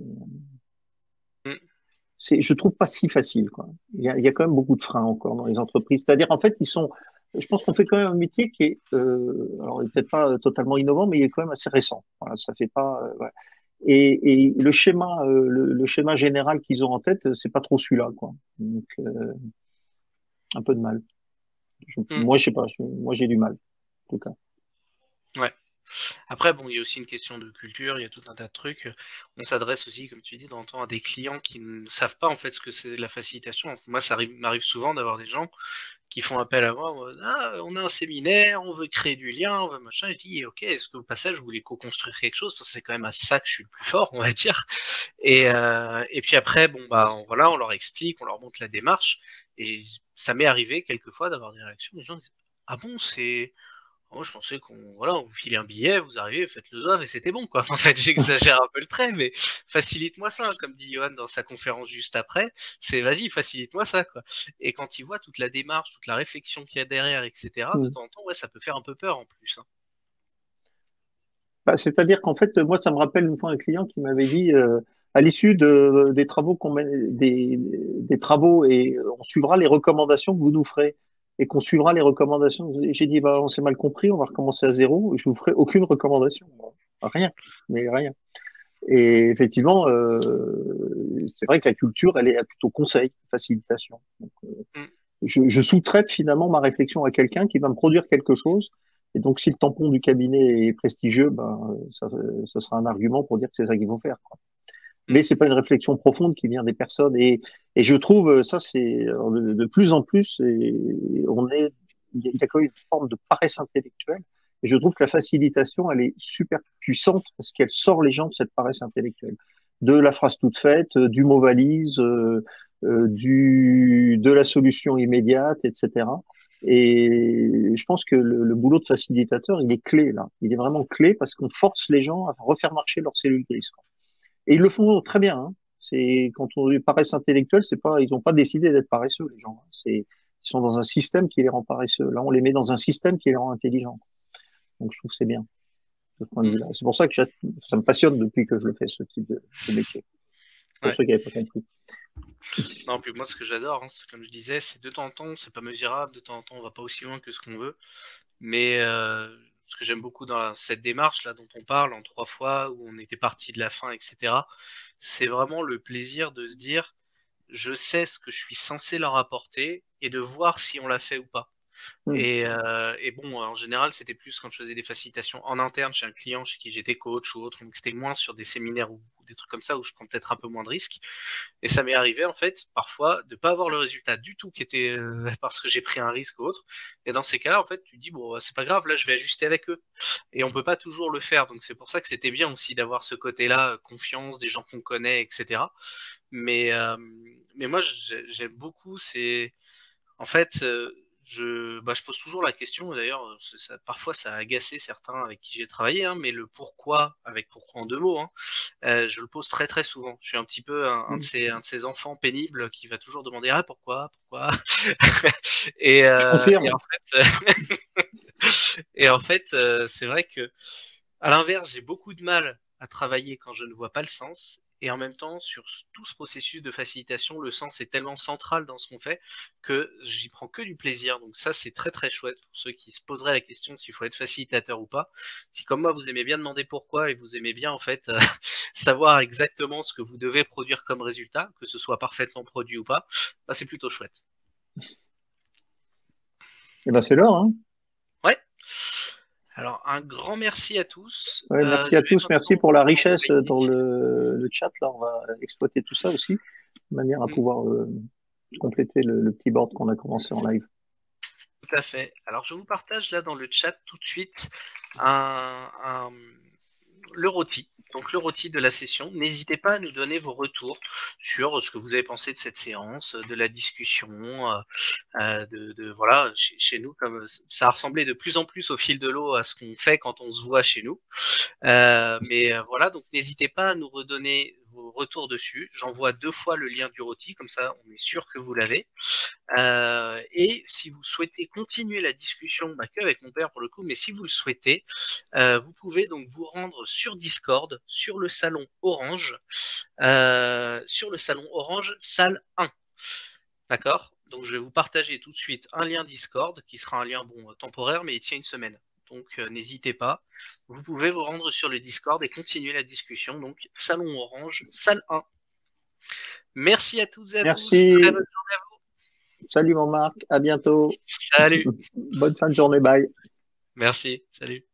Mhm. C'est, je trouve pas si facile, quoi. Il y a, il y a quand même beaucoup de freins encore dans les entreprises. C'est-à-dire, en fait, ils sont, je pense qu'on fait quand même un métier qui est, euh, alors, il est peut-être pas totalement innovant, mais il est quand même assez récent. Voilà, ça fait pas, euh, ouais. Et, et le schéma, euh, le, le schéma général qu'ils ont en tête, c'est pas trop celui-là, quoi. Donc, euh, un peu de mal. Je- Mhm. moi, je sais pas, je- moi, j'ai du mal, en tout cas. Ouais. Après, bon, il y a aussi une question de culture, il y a tout un tas de trucs. On s'adresse aussi, comme tu dis, dans le temps à des clients qui ne savent pas en fait ce que c'est la facilitation. Moi, ça arrive- m'arrive souvent d'avoir des gens qui font appel à moi. moi, ah, on a un séminaire, on veut créer du lien, on veut machin. Je dis, ok, est-ce que au passage, vous voulez co-construire quelque chose? Parce que c'est quand même à ça que je suis le plus fort, on va dire. Et, euh, et puis après, bon, bah, on, voilà, on leur explique, on leur montre la démarche. Et ça m'est arrivé quelquefois d'avoir des réactions. Les gens disent, ah bon, c'est moi, je pensais qu'on, voilà, on vous filait un billet, vous arrivez, faites le zov et c'était bon, quoi. En fait, j'exagère un peu le trait, mais facilite-moi ça, comme dit Johan dans sa conférence juste après. C'est, vas-y, facilite-moi ça, quoi. Et quand il voit toute la démarche, toute la réflexion qu'il y a derrière, et cetera, de Hmm. temps en temps, ouais, ça peut faire un peu peur en plus, hein. Bah, c'est-à-dire qu'en fait, moi, ça me rappelle une fois un client qui m'avait dit, euh, à l'issue de, des travaux qu'on mène- des, des travaux et euh, on suivra les recommandations que vous nous ferez et qu'on suivra les recommandations. Et j'ai dit, bah, on s'est mal compris, on va recommencer à zéro. Je vous ferai aucune recommandation, moi. Rien, mais rien. Et effectivement, euh, c'est vrai que la culture, elle est plutôt conseil, facilitation. Donc, euh, Mm, je, je sous-traite finalement ma réflexion à quelqu'un qui va me produire quelque chose. Et donc, si le tampon du cabinet est prestigieux, ben, ça, ça sera un argument pour dire que c'est ça qu'il faut faire, quoi. mm, Mais c'est pas une réflexion profonde qui vient des personnes. Et, et je trouve ça, c'est de, de plus en plus, et on est, il y a quand même une forme de paresse intellectuelle. Et je trouve que la facilitation, elle est super puissante parce qu'elle sort les gens de cette paresse intellectuelle, de la phrase toute faite, euh, du mot valise, euh, euh, du de la solution immédiate, et cetera. Et je pense que le, le boulot de facilitateur, il est clé là. Il est vraiment clé parce qu'on force les gens à refaire marcher leur cellule grise, quoi. Et ils le font très bien, hein. C'est quand on dit paresse intellectuelle, c'est pas, ils n'ont pas décidé d'être paresseux, les gens. C'est, ils sont dans un système qui les rend paresseux. Là, on les met dans un système qui les rend intelligents. Donc, je trouve que c'est bien de ce point de mm. vue-là. C'est pour ça que ça me passionne depuis que je le fais, ce type de, de métier. Pour Ouais. ceux qui n'avaient pas compris. Non, puis moi, ce que j'adore, hein, c'est comme je disais, c'est de temps en temps, c'est pas mesurable, de temps en temps, on va pas aussi loin que ce qu'on veut. Mais euh, ce que j'aime beaucoup dans cette démarche là dont on parle en trois fois, où on était parti de la fin, et cetera, c'est vraiment le plaisir de se dire, je sais ce que je suis censé leur apporter et de voir si on l'a fait ou pas. Hmm. Et, euh, et bon, en général, c'était plus quand je faisais des facilitations en interne chez un client chez qui j'étais coach ou autre, donc c'était moins sur des séminaires ou, ou des trucs comme ça où je prends peut-être un peu moins de risques. Et ça m'est arrivé en fait parfois de pas avoir le résultat du tout qui était euh, parce que j'ai pris un risque ou autre. Et dans ces cas-là, en fait, tu dis bon, bah, c'est pas grave, là je vais ajuster avec eux. Et on peut pas toujours le faire, donc c'est pour ça que c'était bien aussi d'avoir ce côté-là, euh, confiance, des gens qu'on connaît, et cetera. Mais euh, mais moi j'ai- j'aime beaucoup, c'est en fait, euh, je, bah, je pose toujours la question, d'ailleurs, ça, parfois ça a agacé certains avec qui j'ai travaillé, hein, mais le pourquoi, avec pourquoi en deux mots, hein, euh, je le pose très très souvent. Je suis un petit peu un, un de Mm. ces, un de ces enfants pénibles qui va toujours demander ah pourquoi, pourquoi. et, Je euh, et confirme. en fait, et en fait, euh, c'est vrai que à l'inverse, j'ai beaucoup de mal à travailler quand je ne vois pas le sens. Et en même temps, sur tout ce processus de facilitation, le sens est tellement central dans ce qu'on fait que j'y prends que du plaisir. Donc ça, c'est très très chouette pour ceux qui se poseraient la question s'il faut être facilitateur ou pas. Si comme moi, vous aimez bien demander pourquoi et vous aimez bien en fait euh, savoir exactement ce que vous devez produire comme résultat, que ce soit parfaitement produit ou pas, bah, c'est plutôt chouette. Eh ben, c'est l'heure, hein. Ouais. Alors un grand merci à tous. Ouais, Euh, merci à je vais tous. Merci maintenant pour la vous richesse envoyer. dans le, le chat. Là, on va exploiter tout ça aussi, de manière à Mm. pouvoir euh, compléter le, le petit board qu'on a commencé en live. Tout à fait. Alors, je vous partage là dans le chat tout de suite un, un- le rôti. Donc, le rôti de la session. N'hésitez pas à nous donner vos retours sur ce que vous avez pensé de cette séance, de la discussion, euh, euh, de, de- voilà, chez, chez nous, comme ça a ressemblé de plus en plus au fil de l'eau à ce qu'on fait quand on se voit chez nous. Euh, mais euh, voilà, donc n'hésitez pas à nous redonner vos retours dessus. J'envoie deux fois le lien du rôti, comme ça on est sûr que vous l'avez. Euh, et si vous souhaitez continuer la discussion, bah, que avec mon père pour le coup, mais si vous le souhaitez, euh, vous pouvez donc vous rendre sur Discord, sur le salon Orange, euh, sur le salon Orange, salle un. D'accord? Donc je vais vous partager tout de suite un lien Discord, qui sera un lien bon temporaire, mais il tient une semaine. Donc euh, n'hésitez pas. Vous pouvez vous rendre sur le Discord et continuer la discussion. Donc salon Orange, salle un. Merci à toutes et à tous. Très bonne Merci. Salut mon Marc. À bientôt. Salut. Bonne fin de journée. Bye. Merci. Salut.